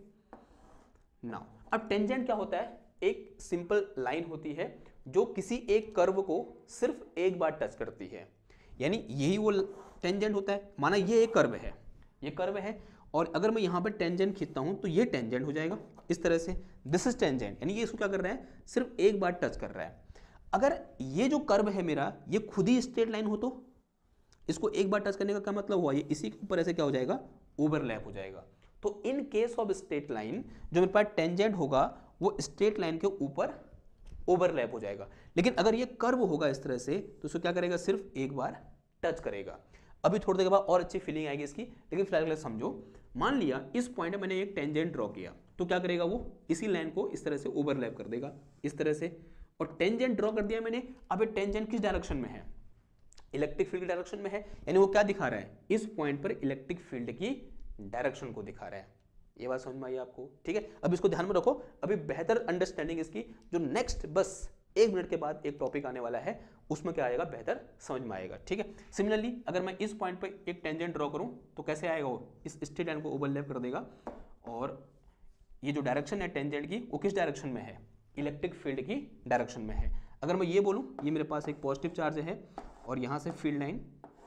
नाउ अब टेंजेंट क्या होता है, एक सिंपल लाइन होती है जो किसी एक कर्व को सिर्फ एक बार टच करती है, यानी यही वो टेंजेंट होता है। माना ये एक कर्व है, ये कर्व है, और अगर मैं यहाँ पर टेंजेंट खींचता हूँ तो ये टेंजेंट हो जाएगा इस तरह से, दिस इज टेंजेंट, यानी ये इसको क्या कर रहा है, सिर्फ एक बार टच कर रहा है। अगर ये जो कर्व है मेरा, ये खुद ही स्ट्रेट लाइन हो तो इसको एक बार टच करने का क्या मतलब हुआ, ये इसी के ऊपर ऐसे क्या हो जाएगा, ओवरलैप हो जाएगा। तो in case of straight line जो मेरे पास टेंजेंट होगा वो स्ट्रेट लाइन के ऊपर ओवरलैप हो जाएगा। लेकिन अगर ये कर्व होगा इस तरह से तो इसको क्या करेगा, सिर्फ एक बार टच करेगा। अभी थोड़ी देर के बाद और अच्छी फीलिंग आएगी इसकी, लेकिन फिलहाल समझो। मान लिया इस पॉइंट में मैंने एक टेंजेंट ड्रॉ किया, तो क्या करेगा, वो इसी लाइन को इस तरह से ओवरलैप कर देगा इस तरह से, और टेंजेंट ड्रॉ कर दिया मैंने। अब ये टेंजेंट किस डायरेक्शन में है, इलेक्ट्रिक फील्ड डायरेक्शन में है, यानी वो क्या दिखा रहा है, इस पॉइंट पर इलेक्ट्रिक फील्ड की डायरेक्शन को दिखा रहा है। ये बात समझ में आई आपको, ठीक है। अब इसको ध्यान में रखो, अभी बेहतर अंडरस्टैंडिंग इसकी जो नेक्स्ट बस एक मिनट के बाद एक टॉपिक आने वाला है, उसमें क्या आएगा, बेहतर समझ में आएगा, ठीक है। सिमिलरली अगर मैं इस पॉइंट पर एक टेंजेंट ड्रॉ करूं तो कैसे आएगा, वो इस स्ट्रेट लाइन को ओवरलैप कर देगा, और ये जो डायरेक्शन है टेंजेंट की वो किस डायरेक्शन में है, इलेक्ट्रिक फील्ड की डायरेक्शन में है। अगर मैं ये बोलूं, ये मेरे पास एक पॉजिटिव चार्ज है और यहाँ से फील्ड लाइन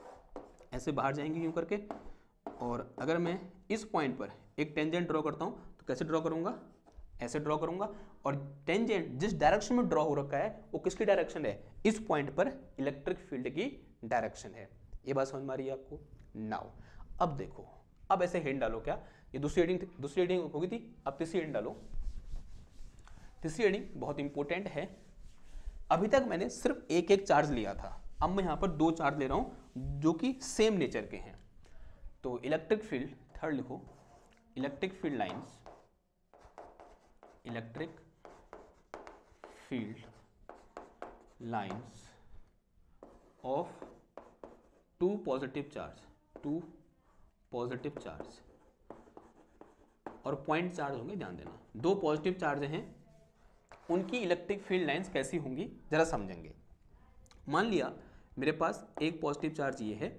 ऐसे बाहर जाएंगी यूं करके, और अगर मैं इस पॉइंट पर एक टेंजेंट ड्रॉ करता हूं तो कैसे ड्रॉ करूंगा, ऐसे ड्रॉ करूंगा, और टेंजेंट जिस डायरेक्शन में ड्रॉ हो रखा है वो किसकी डायरेक्शन है, इस पॉइंट पर इलेक्ट्रिक फील्ड की डायरेक्शन है। ये बात समझ में आ रही है आपको। नाउ अब देखो, अब ऐसे हिंट डालो, क्या ये दूसरी रीडिंग दूसरी रीडिंग होगी थी, अब तीसरी रीडिंग डालो। तीसरी रीडिंग बहुत इंपॉर्टेंट है। अभी तक मैंने सिर्फ एक एक चार्ज लिया था, अब मैं यहां पर दो चार्ज ले रहा हूं जो कि सेम नेचर के हैं। तो इलेक्ट्रिक फील्ड, थर्ड लिखो, electric field lines, electric field lines of two positive charge, two positive charge, और पॉइंट चार्ज होंगे, ध्यान देना, दो पॉजिटिव चार्ज हैं, उनकी इलेक्ट्रिक फील्ड लाइंस कैसी होंगी जरा समझेंगे। मान लिया मेरे पास एक पॉजिटिव चार्ज ये है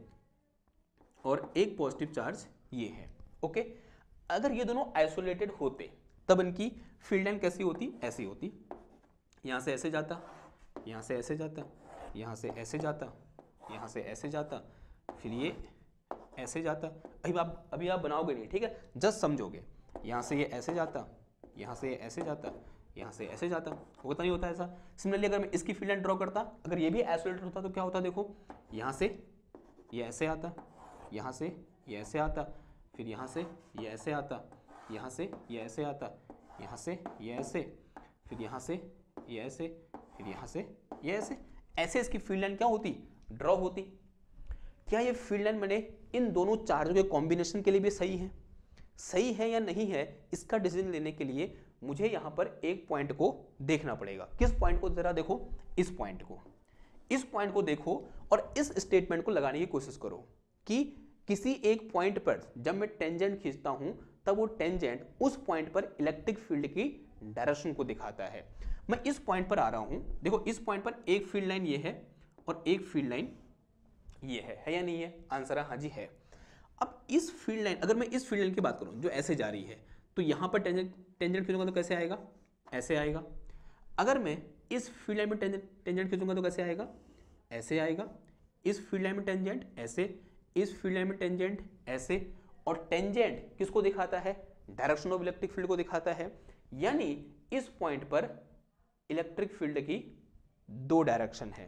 और एक पॉजिटिव चार्ज ये है, ओके। अगर ये दोनों आइसोलेटेड होते तब इनकी फील्ड लाइन कैसी होती, ऐसी होती, यहाँ से ऐसे जाता, यहाँ से ऐसे जाता, यहाँ से ऐसे जाता, यहाँ से ऐसे जाता, फिर ये ऐसे जाता। अभी आप अभी आप बनाओगे नहीं, ठीक है, जस्ट समझोगे। यहाँ से ये ऐसे जाता, यहाँ से ये ऐसे जाता, यहाँ से ऐसे जाता, होता नहीं होता ऐसा। सिमिलरली अगर मैं इसकी फील्ड लाइन ड्रॉ करता, अगर ये भी आइसोलेटेड होता तो क्या होता, देखो यहाँ से ये ऐसे आता, यहाँ से ये ऐसे आता, फिर यहाँ से ये ऐसे आता, यहाँ से ये ऐसे आता, यहाँ से ये ऐसे, फिर यहाँ से ये ऐसे, फिर यहाँ से ये ऐसे, ऐसे इसकी फील्ड लाइन क्या होती, ड्रॉ होती। क्या ये फील्ड लाइन मैंने इन दोनों चार्जों के कॉम्बिनेशन के लिए भी सही है, सही है या नहीं है, इसका डिसीजन लेने के लिए मुझे यहाँ पर एक पॉइंट को देखना पड़ेगा। किस पॉइंट को, जरा देखो इस पॉइंट को, इस पॉइंट को देखो और इस स्टेटमेंट को लगाने की कोशिश करो कि किसी एक पॉइंट पर जब मैं टेंजेंट खींचता हूं तब वो टेंजेंट उस पॉइंट पर इलेक्ट्रिक फील्ड की डायरेक्शन को दिखाता है। मैं इस पॉइंट पर आ रहा हूं, देखो इस पॉइंट पर एक फील्ड लाइन ये है और एक फील्ड लाइन ये है, है या नहीं है, आंसर है हाँ जी है। अब इस फील्ड लाइन, अगर मैं इस फील्ड लाइन की बात करूं जो ऐसे जा रही है, तो यहां पर टेंजेंट टेंजेंट खींचूंगा तो कैसे आएगा, ऐसे आएगा। अगर मैं इस फील्ड लाइन में टेंजेंट टेंजेंट खींचूंगा तो कैसे आएगा, ऐसे आएगा। इस फील्ड लाइन में टेंजेंट ऐसे, इस फील्ड लाइन में टेंजेंट ऐसे, और टेंजेंट किसको दिखाता है, डायरेक्शन ऑफ इलेक्ट्रिक फील्ड को दिखाता है। यानी इस पॉइंट पर इलेक्ट्रिक फील्ड की दो डायरेक्शन है।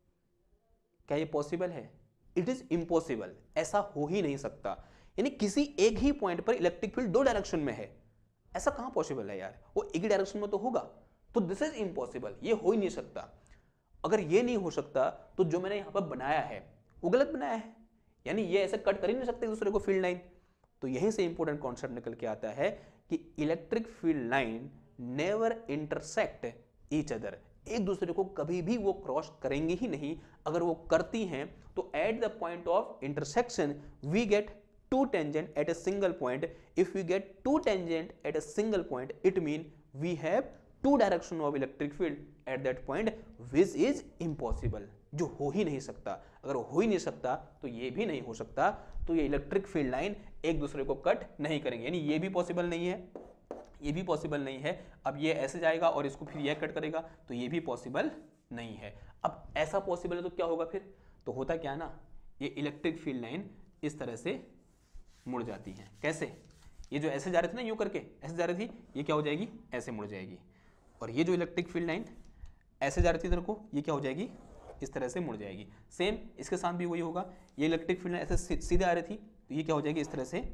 क्या ये पॉसिबल है, इट इज इम्पॉसिबल, ऐसा हो ही नहीं सकता। यानी किसी एक ही पॉइंट पर इलेक्ट्रिक फील्ड दो डायरेक्शन में है, ऐसा कहां पॉसिबल है यार, वो एक ही डायरेक्शन में तो होगा, तो दिस इज इम्पॉसिबल, ये हो ही नहीं सकता। अगर ये नहीं हो सकता तो जो मैंने यहां पर बनाया है वो गलत बनाया है, यानी ये ऐसे कट कर ही नहीं सकते दूसरे को फील्ड लाइन। तो यहीं से इंपॉर्टेंट कॉन्सेप्ट निकल के आता है कि electric field line never intersect each other, एक दूसरे को कभी भी वो क्रॉस करेंगे ही नहीं। अगर वो करती हैं तो at the point of intersection we get two tangent at a single point. If we get two tangent at a single point, it mean we have two direction of electric field at that point, which is impossible. जो हो ही नहीं सकता. अगर हो ही नहीं सकता तो ये भी नहीं हो सकता. तो ये इलेक्ट्रिक फील्ड लाइन एक दूसरे को कट नहीं करेंगे, यानी ये भी पॉसिबल नहीं है, ये भी पॉसिबल नहीं है. अब ये ऐसे जाएगा और इसको फिर ये कट करेगा, तो ये भी पॉसिबल नहीं है. अब ऐसा पॉसिबल है तो क्या होगा फिर? तो होता क्या ना, ये इलेक्ट्रिक फील्ड लाइन इस तरह से मुड़ जाती है. कैसे? ये जो ऐसे जा रहे थे ना, यूं करके ऐसे जा रही थी, ये क्या हो जाएगी? ऐसे मुड़ जाएगी. और ये जो इलेक्ट्रिक फील्ड लाइन ऐसे जा रही थी इधर को, ये क्या हो जाएगी? इस तरह से मुड़ जाएगी. सेम इसके साथ भी वही होगा. ये इलेक्ट्रिक फील्ड लाइन ऐसे सीधे आ रही थी, तो ये क्या हो जाएगी? इस तरह से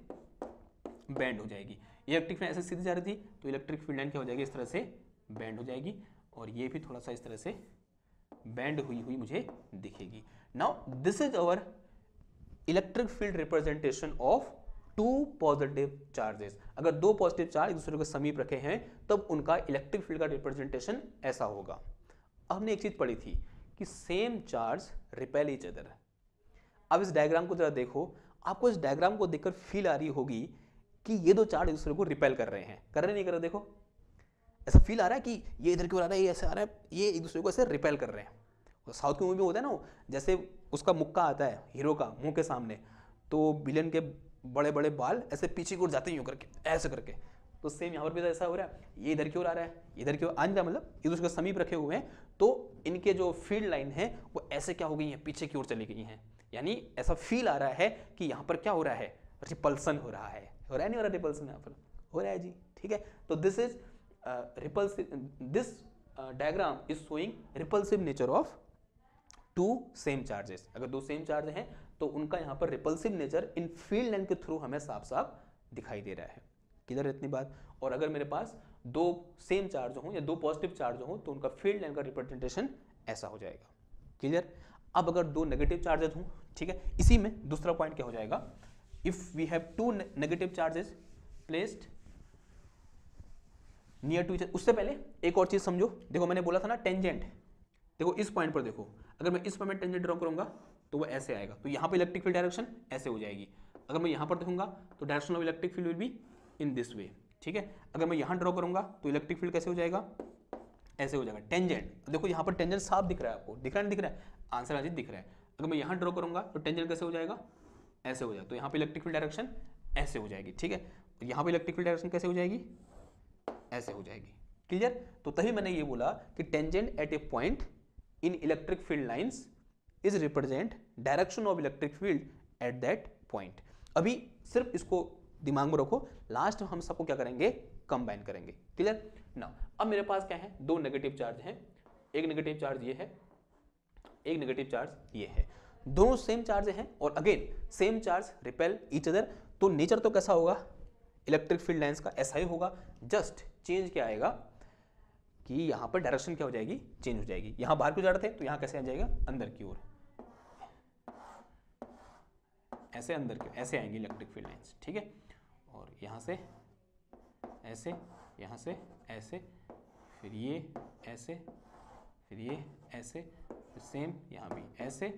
बैंड हो जाएगी. ये इलेक्ट्रिक फील्ड ऐसे सीधे जा रही थी, तो इलेक्ट्रिक फील्ड लाइन क्या हो जाएगी? इस तरह से बैंड हो जाएगी. और ये भी थोड़ा सा इस तरह से बैंड हुई हुई मुझे दिखेगी. Now this is our electric field representation of two positive charges. अगर दो पॉजिटिव चार्ज एक दूसरे के समीप रखे हैं तब उनका इलेक्ट्रिक फील्ड का रिप्रेजेंटेशन ऐसा होगा. हमने एक चीज पढ़ी थी कि same charge repel each other. अब इस डायग्राम को जरा देखो, आपको इस डायग्राम को देखकर फील आ रही होगी कि ये दो चार्ज एक दूसरे को रिपेल कर रहे हैं. कर रहे नहीं कर रहे? देखो ऐसा फील आ रहा है कि ये इधर की ओर आ रहा है, ये ऐसे आ रहा है, ये एक दूसरे को ऐसे रिपेल कर रहे हैं. साउथ की मूवी में होता है ना, जैसे उसका मुक्का आता है हीरो का मुंह के सामने, तो विलेन के बड़े बड़े बाल ऐसे पीछे की ओर जाते हैं यूं करके, ऐसे करके. तो सेम यहाँ पर भी ऐसा हो रहा है, ये इधर की ओर आ रहा है, इधर की ओर आ नहीं रहा, मतलब एक दूसरे के समीप रखे हुए हैं, तो इनके जो फील्ड लाइन है वो ऐसे क्या हो गई है? पीछे की ओर चली गई हैं. यानी ऐसा फील आ रहा है कि यहाँ पर क्या हो रहा है? रिपल्सन हो रहा है. हो रहा है नहीं हो रहा रिपल्सन? यहाँ पर हो रहा है जी. ठीक है, तो this is repulsive, this diagram is showing repulsive nature of two same charges. अगर दो सेम चार्ज हैं तो उनका यहाँ पर रिपल्सिव नेचर इन फील्ड लाइन के थ्रू हमें साफ साफ दिखाई दे रहा है. किधर इतनी बात. और अगर मेरे पास दो सेम चार्ज हों या दो पॉजिटिव चार्ज हों तो उनका फील्ड लाइन का रिप्रेजेंटेशन ऐसा हो जाएगा. क्लियर. अब अगर दो नेगेटिव चार्जेस हों, ठीक है, इसी में दूसरा पॉइंट क्या हो जाएगा? If we have two negative charges placed near to each other. उससे पहले एक और चीज समझो. देखो मैंने बोला था ना टेंजेंट. देखो इस पॉइंट पर देखो, अगर मैं इस पर मैं टेंजेंट ड्रॉ करूंगा तो वो ऐसे आएगा, तो यहाँ पे इलेक्ट्रिक फील्ड डायरेक्शन ऐसे हो जाएगी. अगर मैं यहाँ पर देखूंगा तो direction of electric field will be in this way. ठीक है, अगर मैं यहाँ ड्रॉ करूंगा तो इलेक्ट्रिक फील्ड कैसे हो जाएगा? ऐसे हो जाएगा. टेंजेंट देखो यहाँ पर टेंजेंट साफ दिख रहा है आपको, दिख रहा नहीं दिख रहा है? आंसर अजीत दिख रहा है. अगर मैं यहाँ ड्रॉ करूंगा तो टेंजेंट कैसे हो जाएगा? ऐसे हो जाएगा. तो यहाँ पे इलेक्ट्रिक फील्ड डायरेक्शन ऐसे हो जाएगी. ठीक है, और यहाँ पे इलेक्ट्रिक फील्ड डायरेक्शन कैसे हो जाएगी? ऐसे हो जाएगी. क्लियर. तो तभी मैंने ये बोला कि tangent at a point in electric field lines is represent direction of electric field at that point. अभी सिर्फ इसको दिमाग में रखो, लास्ट में हम सबको क्या करेंगे? कंबाइन करेंगे. क्लियर ना. अब मेरे पास क्या है? दो नेगेटिव चार्ज हैं. एक नेगेटिव चार्ज ये है, एक नेगेटिव चार्ज ये है. दोनों सेम चार्ज हैं और again same charge repel each other. तो नेचर तो कैसा होगा इलेक्ट्रिक फील्ड लाइंस का? ऐसा ही होगा. जस्ट चेंज क्या आएगा कि यहाँ पर डायरेक्शन क्या हो जाएगी? चेंज हो जाएगी. यहाँ बाहर को जा रहे थे तो यहाँ कैसे आ जाएगा? अंदर की ओर, ऐसे अंदर की ऐसे आएंगी इलेक्ट्रिक फील्ड लाइंस. ठीक है, और यहाँ से ऐसे, यहाँ से ऐसे, फिर ये ऐसे, फिर ये ऐसे, फिर सेम यहाँ भी ऐसे,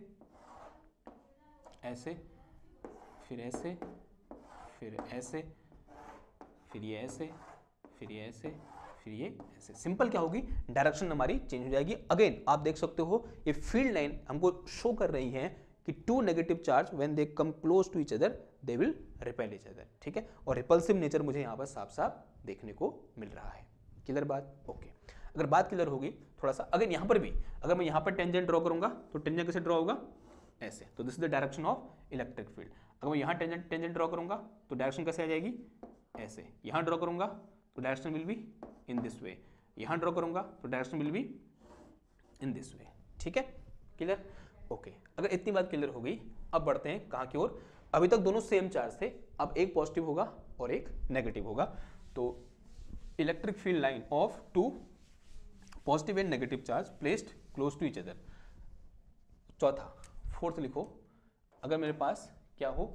ऐसे, फिर ऐसे, फिर ऐसे, फिर ये ऐसे, फिर ये ऐसे, फिर ये ऐसे. सिंपल क्या होगी? डायरेक्शन हमारी चेंज हो जाएगी. अगेन आप देख सकते हो ये फील्ड लाइन हमको शो कर रही है कि two negative charge when they come close to each other they will repel each other. ठीक है, और रिपल्सिव नेचर मुझे यहाँ पर साफ साफ देखने को मिल रहा है. क्लियर बात? ओके. अगर बात क्लियर होगी थोड़ा सा, अगर यहाँ पर भी अगर मैं यहाँ पर टेंजेंट ड्रॉ करूंगा तो टेंजेंट कैसे ड्रॉ होगा? ऐसे. तो this is the direction of electric field. अगर मैं यहाँ टेंजेंट टेंजेंट ड्रॉ करूंगा तो डायरेक्शन कैसे आ जाएगी? ऐसे. यहाँ ड्रॉ करूंगा तो direction will be in this way. यहाँ ड्रॉ करूंगा तो direction will be in this way. ठीक है, क्लियर. ओके, अगर इतनी बात क्लियर हो गई, अब बढ़ते हैं कहाँ की ओर. अभी तक दोनों सेम चार्ज थे, अब एक पॉजिटिव होगा और एक नेगेटिव होगा. तो electric field line of two positive and negative charge placed close to each other. चौथा, फोर्थ लिखो. अगर मेरे पास क्या हो?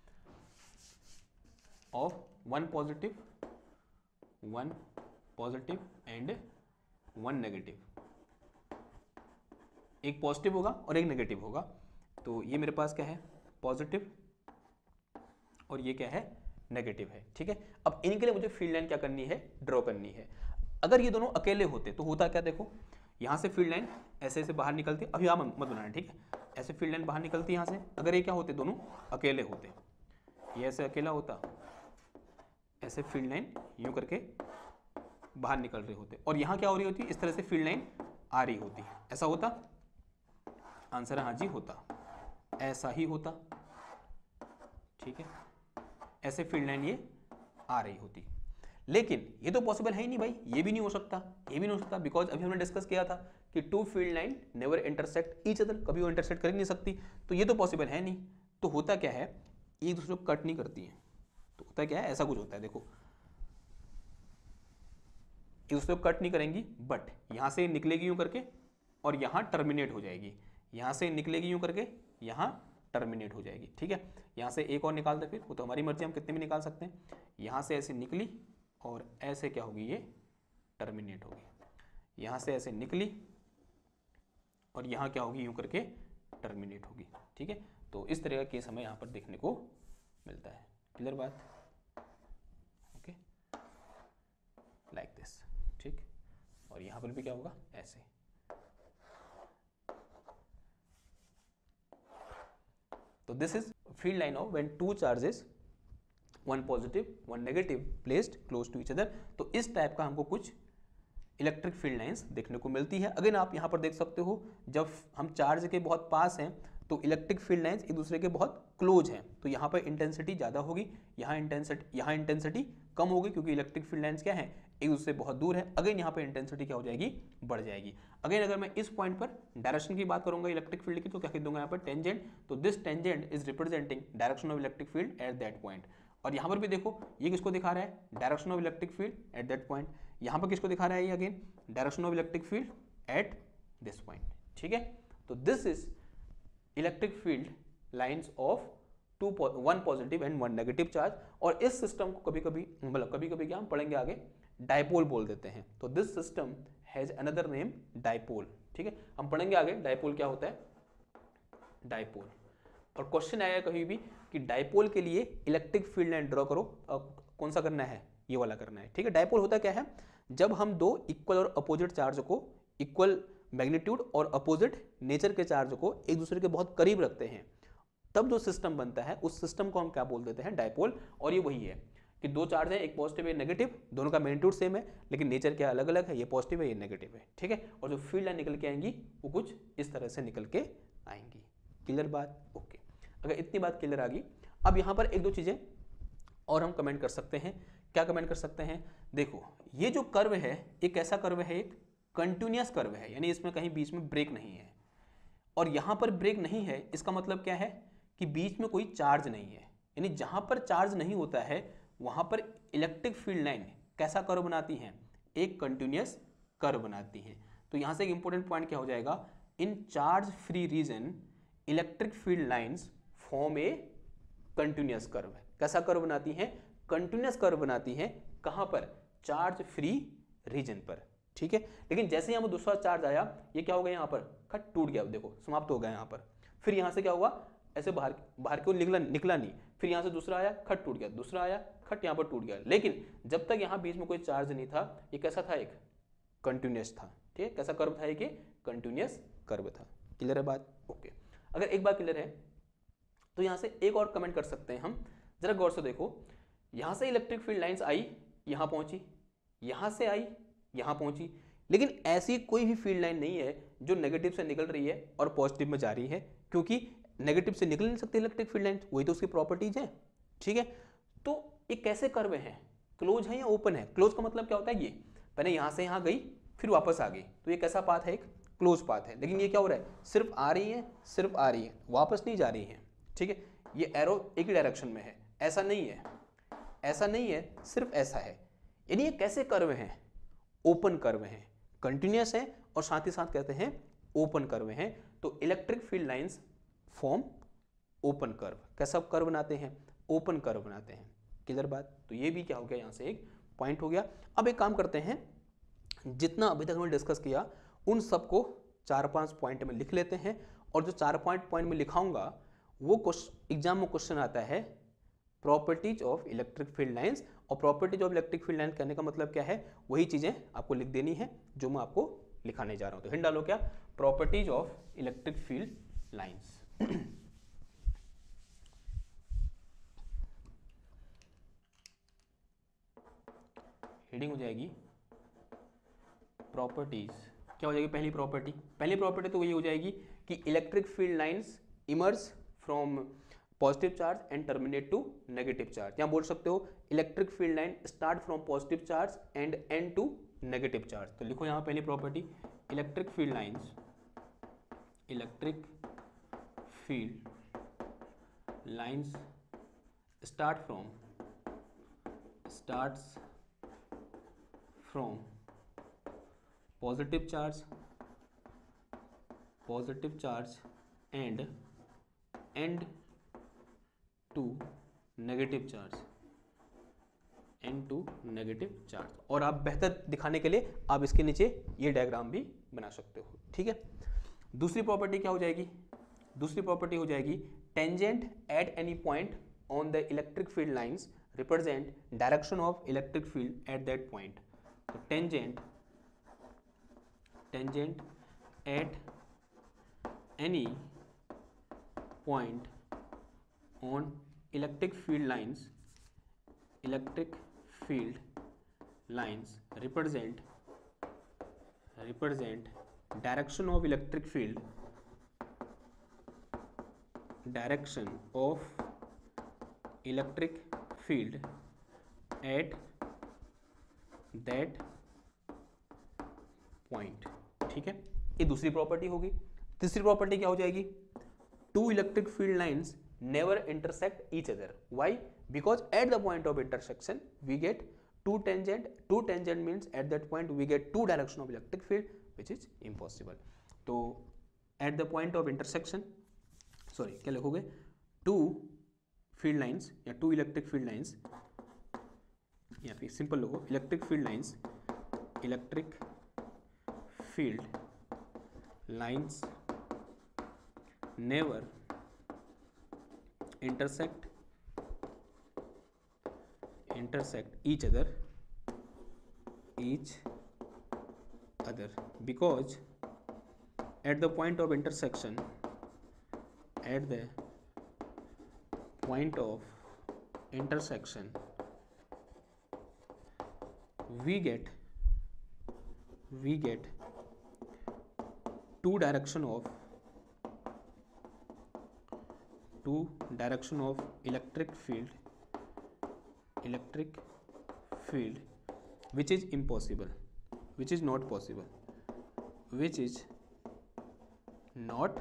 Of one positive, one positive and one negative. एक पॉजिटिव होगा और एक नेगेटिव होगा. तो ये मेरे पास क्या है? पॉजिटिव और ये क्या है, नेगेटिव है। ठीक है, अब इनके लिए मुझे फील्ड लाइन क्या करनी है, ड्रॉ करनी है। अगर ये दोनों अकेले होते तो होता क्या, देखो यहाँ से फील्ड लाइन ऐसे ऐसे बाहर निकलती, अभी आप मत बनाना, ठीक है, ऐसे फील्ड लाइन बाहर निकलती यहाँ से। अगर ये क्या होते, दोनों अकेले होते, ये ऐसे अकेला होता, ऐसे फील्ड लाइन यूं करके बाहर निकल रहे होते, और यहाँ क्या हो रही होती, इस तरह से फील्ड लाइन आ रही होती, ऐसा होता। आंसर है हाँ जी, होता, ऐसा ही होता। ठीक है, ऐसे फील्ड लाइन ये आ रही होती। लेकिन ये तो पॉसिबल है ही नहीं भाई, ये भी नहीं हो सकता, ये भी नहीं हो सकता, बिकॉज अभी हमने डिस्कस किया था कि two field line never intersect each other, कभी वो इंटरसेक्ट कर ही नहीं सकती, तो ये तो पॉसिबल है नहीं। तो होता क्या है, एक दूसरे को कट नहीं करती है, तो होता क्या है, ऐसा कुछ होता है, देखो एक दूसरे को कट नहीं करेंगी, बट यहां से निकलेगी यूं करके और यहां टर्मिनेट हो जाएगी, यहां से निकलेगी यूं करके, यहां टर्मिनेट हो जाएगी। ठीक है, यहां से एक और निकालते, फिर वो तो हमारी मर्जी, हम कितने भी निकाल सकते हैं। यहां से ऐसे निकली और ऐसे क्या होगी, ये टर्मिनेट होगी, यहां से ऐसे निकली और यहां क्या होगी, यूं करके टर्मिनेट होगी। ठीक है, तो इस तरह का केस हमें यहां पर देखने को मिलता है। क्लियर बात, ओके, लाइक दिस। ठीक, और यहां पर भी क्या होगा, ऐसे। तो this is field line of when two charges, one positive one negative, placed close to each other. तो इस टाइप का हमको कुछ इलेक्ट्रिक फील्ड लाइंस देखने को मिलती है। अगेन आप यहाँ पर देख सकते हो, जब हम चार्ज के बहुत पास हैं तो इलेक्ट्रिक फील्ड लाइंस एक दूसरे के बहुत क्लोज हैं, तो यहाँ पर इंटेंसिटी ज़्यादा होगी, यहाँ इंटेंसिटी यहाँ इंटेंसिटी कम होगी, क्योंकि इलेक्ट्रिक फील्ड लाइंस क्या है, एक दूसरे से बहुत दूर है। अगेन यहाँ पर इंटेंसिटी क्या हो जाएगी, बढ़ जाएगी। अगेन अगर मैं इस पॉइंट पर डायरेक्शन की बात करूंगा इलेक्ट्रिक फील्ड की, तो क्या कह दूंगा यहाँ पर, टेंजेंट। तो this tangent is representing direction of electric field at that point. और यहाँ पर भी देखो, ये किसको दिखा रहा है, direction of electric field at that point. यहाँ पर किसको दिखा रहा है, ये again direction of electric field at this point. ठीक है, तो this is electric field lines of two one positive and one negative charge. और इस सिस्टम को कभी कभी मतलब कभी कभी क्या हम पढ़ेंगे आगे, डायपोल बोल देते हैं। तो this system has another name dipole. ठीक है, हम पढ़ेंगे आगे डायपोल क्या होता है, डायपोल। और क्वेश्चन आएगा कहीं भी कि डायपोल के लिए इलेक्ट्रिक फील्ड लाइन ड्रॉ करो, अब कौन सा करना है, ये वाला करना है। ठीक है, डायपोल होता क्या है, जब हम दो इक्वल और अपोजिट चार्ज को, इक्वल मैग्नीट्यूड और अपोजिट नेचर के चार्ज को एक दूसरे के बहुत करीब रखते हैं, तब जो सिस्टम बनता है उस सिस्टम को हम क्या बोल देते हैं, डायपोल। और ये वही है कि दो चार्ज है, एक पॉजिटिव एक नेगेटिव, दोनों का मैग्नीट्यूड सेम है लेकिन नेचर क्या अलग अलग है, ये पॉजिटिव है ये नेगेटिव है। ठीक है, और जो फील्ड लाइन निकल के आएंगी वो कुछ इस तरह से निकल के आएंगी। क्लियर बात, ओके। अगर इतनी बात क्लियर आ गई, अब यहाँ पर एक दो चीजें और हम कमेंट कर सकते हैं। क्या कमेंट कर सकते हैं, देखो ये जो कर्व है एक ऐसा कर्व है, एक कंटिन्यूअस कर्व है, यानी इसमें कहीं बीच में ब्रेक नहीं है। और यहाँ पर ब्रेक नहीं है, इसका मतलब क्या है कि बीच में कोई चार्ज नहीं है, यानी जहां पर चार्ज नहीं होता है वहां पर इलेक्ट्रिक फील्ड लाइन कैसा कर्व बनाती है, एक कंटिन्यूअस कर्व बनाती है। तो यहां से एक इंपॉर्टेंट पॉइंट क्या हो जाएगा, in charge free region electric field lines form a continuous curve. कैसा कर्व बनाती है, कंटिन्यूअस कर्व बनाती है, कहां पर, चार्ज फ्री रीजन पर। ठीक है, लेकिन जैसे यहां पर दूसरा चार्ज आया, ये क्या हो गया, यहां पर खट टूट गया, देखो समाप्त हो गया यहां पर। फिर यहां से क्या हुआ, ऐसे बाहर बाहर क्यों निकला निकला नहीं, फिर यहां से दूसरा आया, खट टूट गया, दूसरा आया, खट यहां पर टूट गया। लेकिन जब तक यहां बीच में कोई चार्ज नहीं था, ये कैसा था, एक कंटिन्यूअस था। ठीक है, कैसा कर्व था, एक कंटिन्यूअस कर्व था। क्लियर है बात, ओके। अगर एक बात क्लियर है तो यहां से एक और कमेंट कर सकते हैं हम, जरा गौर से देखो, यहां से इलेक्ट्रिक फील्ड लाइंस आई, यहां पहुंची, यहां से आई, यहां पहुंची, लेकिन ऐसी कोई भी फील्ड लाइन नहीं है जो नेगेटिव से निकल रही है और पॉजिटिव में जा रही है, क्योंकि नेगेटिव से निकल नहीं सकती इलेक्ट्रिक फील्ड लाइन, वही तो उसकी प्रॉपर्टीज है। ठीक है, तो ये कैसे कर्व है, क्लोज है या ओपन है। क्लोज का मतलब क्या होता है, ये पहले यहां से यहां गई फिर वापस आ गई, तो ये कैसा पाथ है, एक क्लोज पाथ है। लेकिन ये क्या हो रहा है, सिर्फ आ रही है, सिर्फ आ रही है, वापस नहीं जा रही है। ठीक है, ये एरो एक ही डायरेक्शन में है, ऐसा नहीं है, ऐसा नहीं है, सिर्फ ऐसा है। यानी ये कैसे कर्व हैं, ओपन कर्व हैं, कंटिन्यूअस है और साथ ही साथ कहते हैं ओपन कर्व हैं। तो electric field lines form open curve. कैसा कर्व बनाते हैं, ओपन कर्व बनाते हैं। क्लियर बात, तो ये भी क्या हो गया, यहां से एक पॉइंट हो गया। अब एक काम करते हैं, जितना अभी तक हमने डिस्कस किया उन सबको चार पांच पॉइंट में लिख लेते हैं, और जो चार पांच पॉइंट में लिखाऊंगा वो एग्जाम में क्वेश्चन आता है properties of electric field lines. और properties of electric field line करने का मतलब क्या है, वही चीजें आपको लिख देनी है जो मैं आपको लिखाने जा रहा हूं। तो हिंट डालो क्या, properties of electric field lines. Heading हो जाएगी प्रॉपर्टीज। क्या हो जाएगी पहली प्रॉपर्टी, पहली प्रॉपर्टी तो ये हो जाएगी कि electric field lines emerge from positive charge and terminate to negative charge. यहाँ बोल सकते हो electric field line start from positive charge and end to negative charge. तो लिखो यहाँ पहली property, electric field lines electric field lines start from starts from positive charge positive charge and end to negative charge end to negative charge. और आप बेहतर दिखाने के लिए आप इसके नीचे ये डायग्राम भी बना सकते हो, ठीक है। दूसरी प्रॉपर्टी क्या हो जाएगी, दूसरी प्रॉपर्टी हो जाएगी tangent at any point on the electric field lines represent direction of electric field at that point. तो tangent tangent at any point on electric field lines electric field lines represent represent direction of electric field direction of electric field at that point, ठीक है। ये दूसरी property होगी। तीसरी property क्या हो जाएगी, two electric field lines never intersect each other. Why? Because at the point of intersection we get two tangent. Two tangent means at that point we get two direction of electric field, which is impossible. तो at the point of intersection, sorry क्या लिखोगे, two field lines या two electric field lines, या फिर simple लिखो electric field lines electric field lines never intersect intersect each other each other because at the point of intersection at the point of intersection we get we get two direction of two direction of electric field electric field which is impossible which is not possible which is not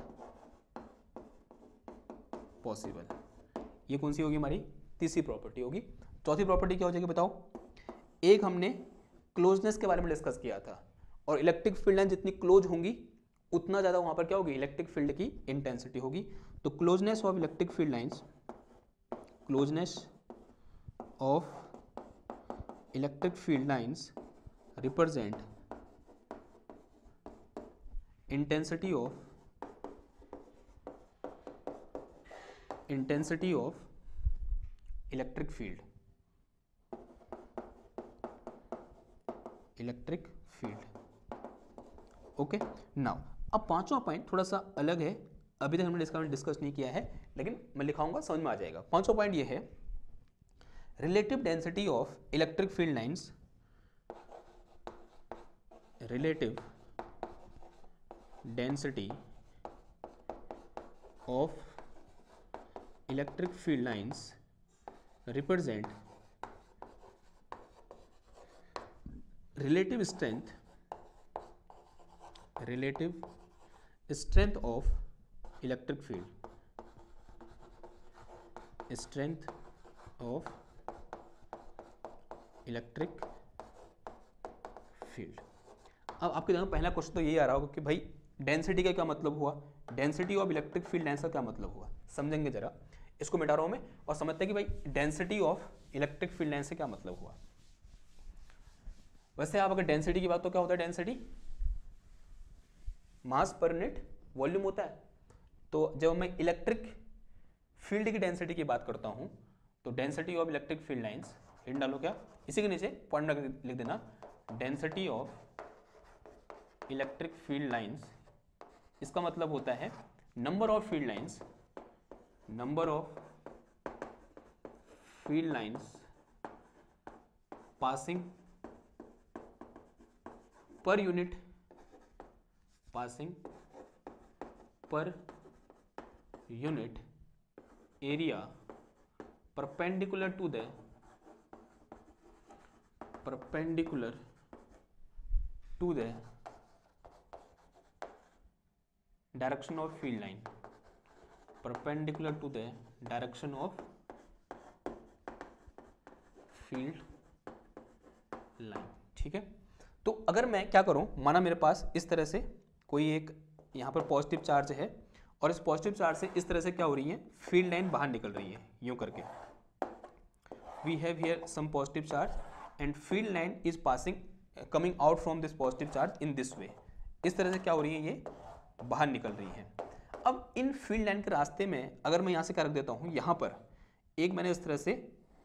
possible। ये कौन सी होगी हमारी तीसरी property होगी। चौथी property क्या हो जाएगी बताओ, एक हमने क्लोजनेस के बारे में डिस्कस किया था और इलेक्ट्रिक फील्ड लाइन जितनी क्लोज होंगी उतना ज़्यादा वहाँ पर क्या होगी, इलेक्ट्रिक फील्ड की इंटेंसिटी होगी। तो closeness of electric field lines closeness of electric field lines represent intensity of intensity of electric field electric field okay. Now अब पांचवा पॉइंट थोड़ा सा अलग है, अभी तक हमने इसका डिस्कस नहीं किया है लेकिन मैं लिखाऊंगा समझ में आ जाएगा। पांचवा पॉइंट ये है relative density of electric field lines relative density of electric field lines represent relative strength relative strength of electric field strength of electric field। अब आपके दिमाग में पहला क्वेश्चन तो यही आ रहा होगा कि भाई डेंसिटी का क्या मतलब हुआ, density of electric field lines का क्या मतलब हुआ। समझेंगे जरा, इसको मिटा रहा हूं मैं और समझते हैं कि भाई density of electric field lines से क्या मतलब हुआ। वैसे आप अगर डेंसिटी की बात, तो क्या होता है डेंसिटी, मास पर यूनिट वॉल्यूम होता है। तो जब मैं इलेक्ट्रिक फील्ड की डेंसिटी की बात करता हूं तो density of electric field lines, hint डालो क्या, इसी के नीचे पॉइंट लिख देना, density of electric field lines, इसका मतलब होता है number of field lines, number of field lines passing per unit, passing per unit area perpendicular to the perpendicular to the direction of field line, perpendicular to the direction of field line. ठीक है, तो अगर मैं क्या करूं, माना मेरे पास इस तरह से कोई एक यहां पर पॉजिटिव चार्ज है और इस पॉजिटिव चार्ज से इस तरह से क्या हो रही है, फील्ड लाइन बाहर निकल रही है यूं करके, we have here some positive charge and field line is passing coming out from this positive charge in this way, इस तरह से क्या हो रही है, ये बाहर निकल रही है। अब इन फील्ड लाइन के रास्ते में अगर मैं यहां से क्या रख देता हूं, यहां पर एक मैंने इस तरह से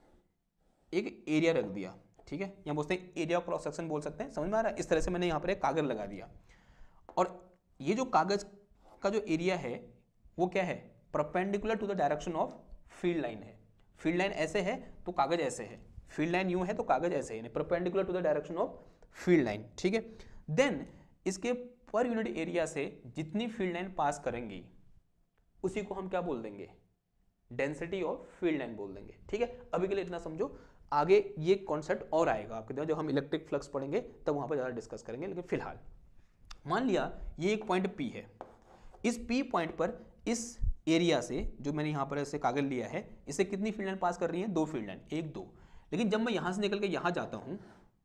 एक एरिया रख दिया, ठीक है, यहाँ बोलते हैं एरिया क्रॉस सेक्शन बोल सकते हैं, समझ में आ रहा है। इस तरह से मैंने यहाँ पर एक कागज लगा दिया और ये जो कागज का जो एरिया है वो क्या है, perpendicular to the direction of field line है। फील्ड लाइन ऐसे है तो कागज ऐसे है, फील्ड लाइन यूं है तो कागज ऐसे है, perpendicular to the direction of field line. ठीक है, देन इसके पर यूनिट एरिया से जितनी फील्ड लाइन पास करेंगी उसी को हम क्या बोल देंगे, डेंसिटी ऑफ फील्ड लाइन बोल देंगे। ठीक है, अभी के लिए इतना समझो, आगे ये कॉन्सेप्ट और आएगा आपके दिमाग, जब हम इलेक्ट्रिक फ्लक्स पढ़ेंगे तब वहां पर ज़्यादा डिस्कस करेंगे। लेकिन फिलहाल मान लिया ये एक पॉइंट P है, इस P पॉइंट पर इस एरिया से जो मैंने यहाँ पर ऐसे कागज लिया है, इससे कितनी फील्ड लाइन पास कर रही है, दो फील्ड लाइन, एक दो। लेकिन जब मैं यहाँ से निकल के यहाँ जाता हूँ,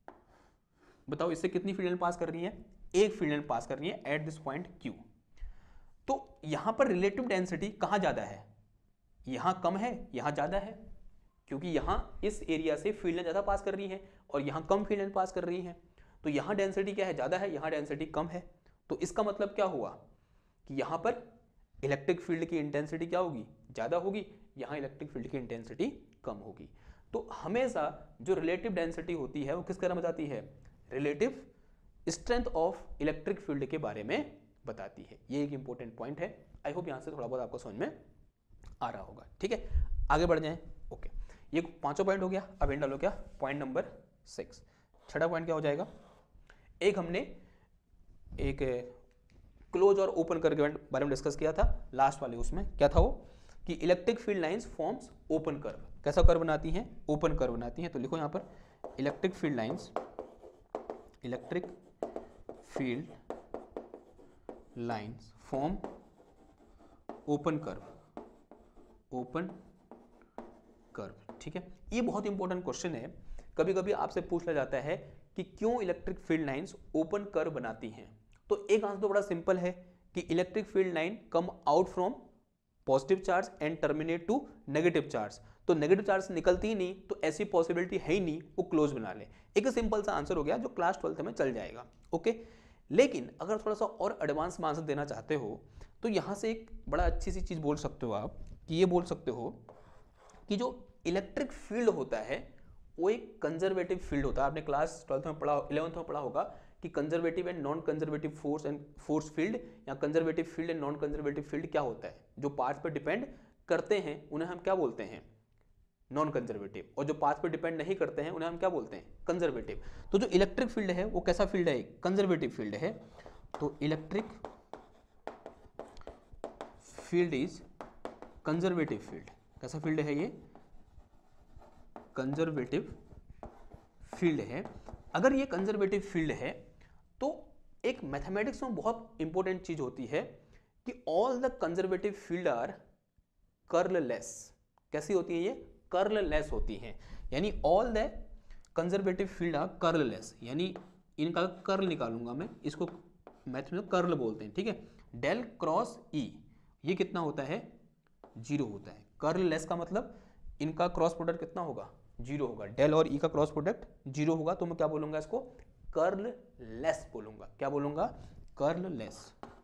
बताओ इससे कितनी फील्ड लाइन पास कर रही है, एक फील्ड लाइन पास कर रही है एट दिस पॉइंट Q। तो यहाँ पर रिलेटिव डेंसिटी कहाँ ज़्यादा है, यहाँ कम है, यहाँ ज़्यादा है, क्योंकि यहाँ इस एरिया से फील्ड लाइन ज़्यादा पास कर रही है और यहाँ कम फील्ड लाइन पास कर रही है। तो यहाँ डेंसिटी क्या है, ज़्यादा है, यहाँ डेंसिटी कम है। तो इसका मतलब क्या हुआ कि यहाँ पर इलेक्ट्रिक फील्ड की इंटेंसिटी क्या होगी, ज़्यादा होगी, यहाँ इलेक्ट्रिक फील्ड की इंटेंसिटी कम होगी। तो हमेशा जो रिलेटिव डेंसिटी होती है वो किस तरह बताती है, relative strength of electric field के बारे में बताती है। ये एक इंपॉर्टेंट पॉइंट है। आई होप यहाँ से थोड़ा बहुत आपको समझ में आ रहा होगा। ठीक है, आगे बढ़ जाएं। ओके, ये पांचों पॉइंट हो गया। अब इन डालो क्या, पॉइंट नंबर सिक्स। छठा पॉइंट क्या हो जाएगा, एक हमने एक क्लोज और ओपन कर्व के बारे में डिस्कस किया था लास्ट वाले, उसमें क्या था वो कि electric field lines forms open curve. कैसा कर्व बनाती हैं, ओपन कर्व बनाती हैं। तो लिखो यहाँ पर electric field lines, electric field lines form open curve, open curve. ठीक है, ये बहुत इंपॉर्टेंट क्वेश्चन है। कभी कभी आपसे पूछ लिया जाता है कि क्यों electric field lines open curve बनाती हैं। तो एक आंसर तो बड़ा सिंपल है कि electric field line come out from positive charge and terminate to negative charge. तो नेगेटिव चार्ज निकलती ही नहीं, तो ऐसी पॉसिबिलिटी है ही नहीं वो क्लोज बना ले। एक सिंपल सा आंसर हो गया जो क्लास ट्वेल्थ में चल जाएगा। ओके, लेकिन अगर थोड़ा सा और एडवांस में आंसर देना चाहते हो तो यहाँ से एक बड़ा अच्छी सी चीज़ बोल सकते हो आप कि ये बोल सकते हो कि जो इलेक्ट्रिक फील्ड होता है वो एक कंजर्वेटिव फील्ड होता है। आपने क्लास ट्वेल्थ में पढ़ा, इलेवंथ में पढ़ा होगा कि conservative and non conservative force and force field, या conservative field and non conservative field क्या होता है। जो पाथ पर डिपेंड करते हैं उन्हें हम क्या बोलते हैं, नॉन कंजर्वेटिव, और जो पाथ पर डिपेंड नहीं करते हैं उन्हें हम क्या बोलते हैं, कंजर्वेटिव। तो जो इलेक्ट्रिक फील्ड है वो कैसा फील्ड है, कंजर्वेटिव फील्ड है। तो electric field is conservative field. कैसा फील्ड है ये, कंजर्वेटिव फील्ड है। अगर ये कंजर्वेटिव फील्ड है तो एक मैथमेटिक्स में बहुत इंपॉर्टेंट चीज होती है कि all the conservative field are curlless. कैसी होती है ये, कर्ललेस होती हैं। यानी all the conservative field are curlless, यानी इनका कर्ल निकालूंगा मैं, इसको मैथ में कर्ल बोलते हैं। ठीक है, डेल क्रॉस ई ये कितना होता है, जीरो होता है। कर्ललेस का मतलब इनका क्रॉस प्रोडक्ट कितना होगा, जीरो होगा। डेल और ई का क्रॉस प्रोडक्ट जीरो होगा, तो मैं क्या बोलूंगा इसको, कर्ललेस बोलूंगा। क्या बोलूंगा, कर्ललेस।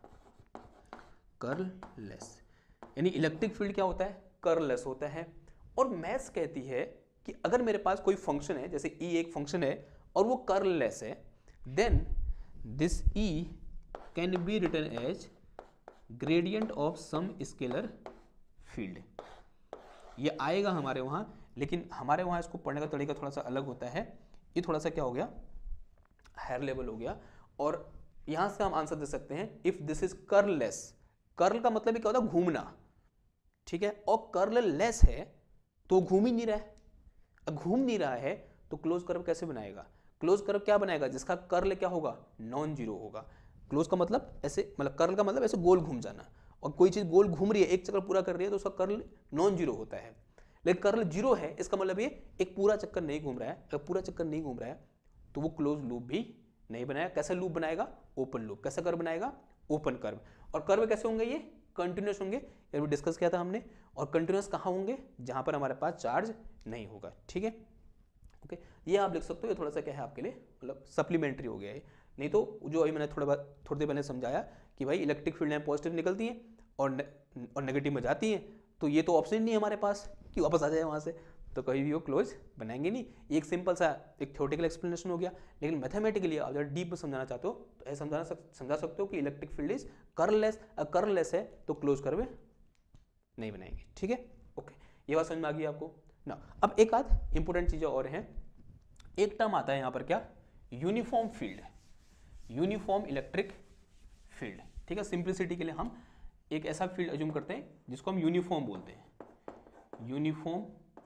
कर्ललेस यानी इलेक्ट्रिक फील्ड क्या होता है, कर्ललेस होता है। और मैथ्स कहती है कि अगर मेरे पास कोई फंक्शन है, जैसे ई एक फंक्शन है और वो कर्ललेस है, then this E can be written as gradient of some scalar field. ये आएगा हमारे वहाँ, लेकिन हमारे वहाँ इसको पढ़ने का तरीका थोड़ा सा अलग होता है। ये थोड़ा सा क्या हो गया, हायर लेवल हो गया। और यहाँ से हम आंसर दे सकते हैं if this is curlless. Curl का मतलब क्या होता है, घूमना, ठीक है, और कर्ल लेस है तो घूम ही नहीं रहा है। अब घूम नहीं रहा है तो क्लोज कर्व कैसे बनाएगा? क्लोज कर्व क्या बनाएगा? जिसका कर्ल क्या होगा, नॉन जीरो होगा। क्लोज का मतलब ऐसे, मतलब कर्ल का मतलब ऐसे गोल घूम जाना, और कोई चीज गोल घूम रही है, एक चक्कर पूरा कर रही है, तो उसका कर्ल नॉन जीरो होता है। लेकिन कर्ल जीरो है, इसका मतलब ये एक पूरा चक्कर नहीं घूम रहा है। अगर पूरा चक्कर नहीं घूम रहा है तो वो क्लोज लूप भी नहीं बनाएगा। कैसा लूप बनाएगा? Open loop. कैसा कर्व बनाएगा? Open curve. और कर्व कैसे होंगे? ये कंटिन्यूस होंगे, ये भी डिस्कस किया था हमने। और कंटिन्यूस कहाँ होंगे? जहां पर हमारे पास चार्ज नहीं होगा, ठीक है। ओके, ये आप लिख सकते हो। ये थोड़ा सा क्या है आपके लिए, मतलब सप्लीमेंट्री हो गया है। नहीं तो जो अभी मैंने थोड़ा बात थोड़ी देर पहले समझाया कि भाई इलेक्ट्रिक फील्ड लाइन पॉजिटिव निकलती हैं और ने, और नेगेटिव में जाती हैं, तो ये तो ऑप्शन नहीं है हमारे पास कि वापस आ जाए वहाँ से, तो कहीं भी वो क्लोज बनाएंगे नहीं। एक सिंपल सा एक थ्योरेटिकल एक्सप्लेनेशन हो गया। लेकिन मैथमेटिकली आप जब डीप में समझाना चाहते हो तो ऐसा समझाना सक, समझा सकते हो कि electric field is curlless. Curlless है तो क्लोज कर्व नहीं बनाएंगे, ठीक है। ओके, ये बात समझ में आ गई आपको ना। अब एक आध इंपॉर्टेंट चीजें और हैं। एक टर्म आता है यहाँ पर, क्या? Uniform field, uniform electric field, ठीक है। सिंप्लिसिटी के लिए हम एक ऐसा फील्ड अज्यूम करते हैं जिसको हम यूनिफॉर्म बोलते हैं, यूनिफॉर्म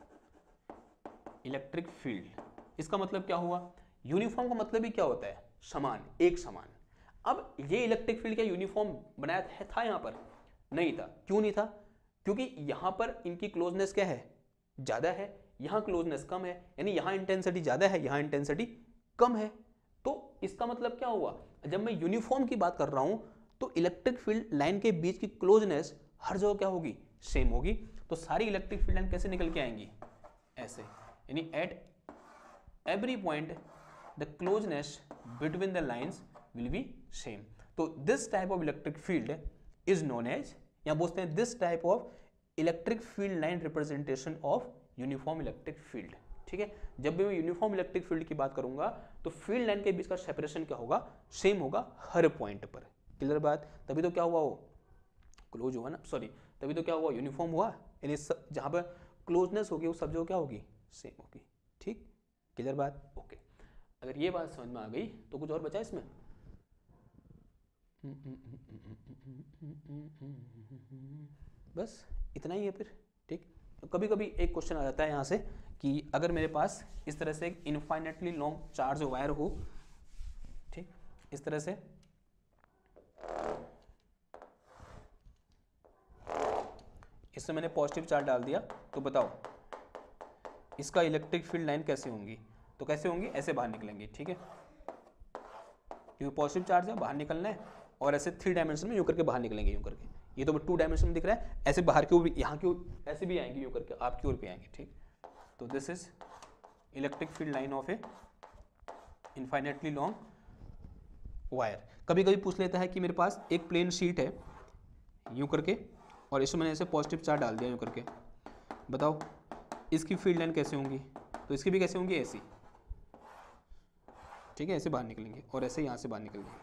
इलेक्ट्रिक फील्ड। इसका मतलब क्या हुआ? यूनिफॉर्म का मतलब ही क्या होता है? समान, एक समान। अब ये इलेक्ट्रिक फील्ड क्या यूनिफॉर्म बनाया था यहाँ पर? नहीं था। क्यों नहीं था? क्योंकि यहाँ पर इनकी क्लोजनेस क्या है? ज्यादा है, यहाँ क्लोजनेस कम है, यानी यहाँ इंटेंसिटी ज्यादा है, यहाँ इंटेंसिटी कम है। तो इसका मतलब क्या हुआ? जब मैं यूनिफॉर्म की बात कर रहा हूं तो इलेक्ट्रिक फील्ड लाइन के बीच की क्लोजनेस हर जगह क्या होगी? सेम होगी। तो सारी इलेक्ट्रिक फील्ड लाइन कैसे निकल के आएंगी? ऐसे, यानी at every point the closeness between the lines will be same. तो this type of electric field is known as, या बोलते हैं this type of electric field line representation of uniform electric field, ठीक है। जब भी मैं यूनिफॉर्म इलेक्ट्रिक फील्ड की बात करूंगा तो फील्ड लाइन के बीच का सेपरेशन क्या होगा? सेम होगा हर पॉइंट पर। क्लियर बात? तभी तो क्या हुआ, वो क्लोज हुआ ना, सॉरी, तभी तो क्या हुआ? यूनिफॉर्म हुआ। यानी जहां पर क्लोजनेस होगी वो सब जगह क्या होगी? सेम होगी, ठीक। क्लियर बात? ओके, अगर ये बात समझ में आ गई तो कुछ और बचा इसमें? बस इतना ही है फिर, ठीक। कभी कभी एक क्वेश्चन आ जाता है यहाँ से कि अगर मेरे पास इस तरह से एक इनफाइनेटली लॉन्ग चार्ज वायर हो, ठीक, इस तरह से, इसमें मैंने पॉजिटिव चार्ज डाल दिया, तो बताओ इसका इलेक्ट्रिक फील्ड लाइन कैसे होंगी? तो कैसे होंगी? ऐसे बाहर निकलेंगे, ठीक है, क्योंकि पॉजिटिव चार्ज है, बाहर निकलना है, और ऐसे थ्री डायमेंशन में यूं करके बाहर निकलेंगे, यूं करके। ये तो टू डायमेंशन में दिख रहा है, ऐसे बाहर की ओर भी, यहाँ की ओर ऐसे भी आएंगे, यूं करके आपकी ओर भी आएंगे, ठीक। तो this is electric field line of a infinitely long wire. कभी कभी पूछ लेता है कि मेरे पास एक प्लेन शीट है यूं करके, और इसमें मैंने ऐसे पॉजिटिव चार्ज डाल दिया यूं करके, बताओ इसकी फील्ड लाइन कैसे होंगी? तो इसकी भी कैसे होंगी? ऐसी, ठीक है, ऐसे बाहर निकलेंगे और ऐसे यहाँ से बाहर निकलेंगे।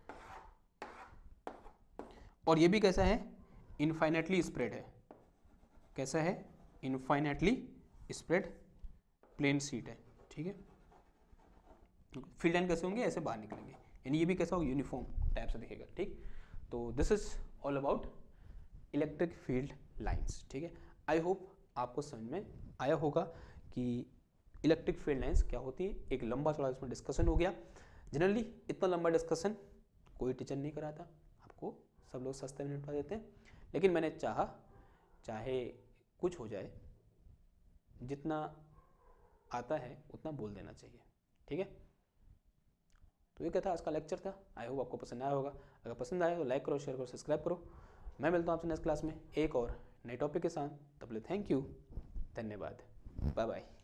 और ये भी कैसा है? इनफाइनेटली स्प्रेड है। कैसा है? इनफाइनेटली स्प्रेड प्लेन शीट है, ठीक है। फील्ड लाइन कैसे होंगे? ऐसे बाहर निकलेंगे, यानी ये भी कैसा होगा? यूनिफॉर्म टाइप से दिखेगा, ठीक। तो this is all about electric field lines, ठीक है। आई होप आपको समझ में आया होगा कि इलेक्ट्रिक फील्ड लाइंस क्या होती है। एक लंबा चौड़ा इसमें डिस्कशन हो गया। जनरली इतना लंबा डिस्कशन कोई टीचर नहीं कराता आपको, सब लोग सस्ते में निपटा देते हैं। लेकिन मैंने चाहा, चाहे कुछ हो जाए, जितना आता है उतना बोल देना चाहिए, ठीक है। तो ये क्या था आज का लेक्चर था। आई होप आपको पसंद आया होगा। अगर पसंद आया तो लाइक करो, शेयर करो, सब्सक्राइब करो। मैं मिलता हूँ आपसे नेक्स्ट क्लास में एक और नए टॉपिक के साथ। तब तक थैंक यू, धन्यवाद, बाय बाय।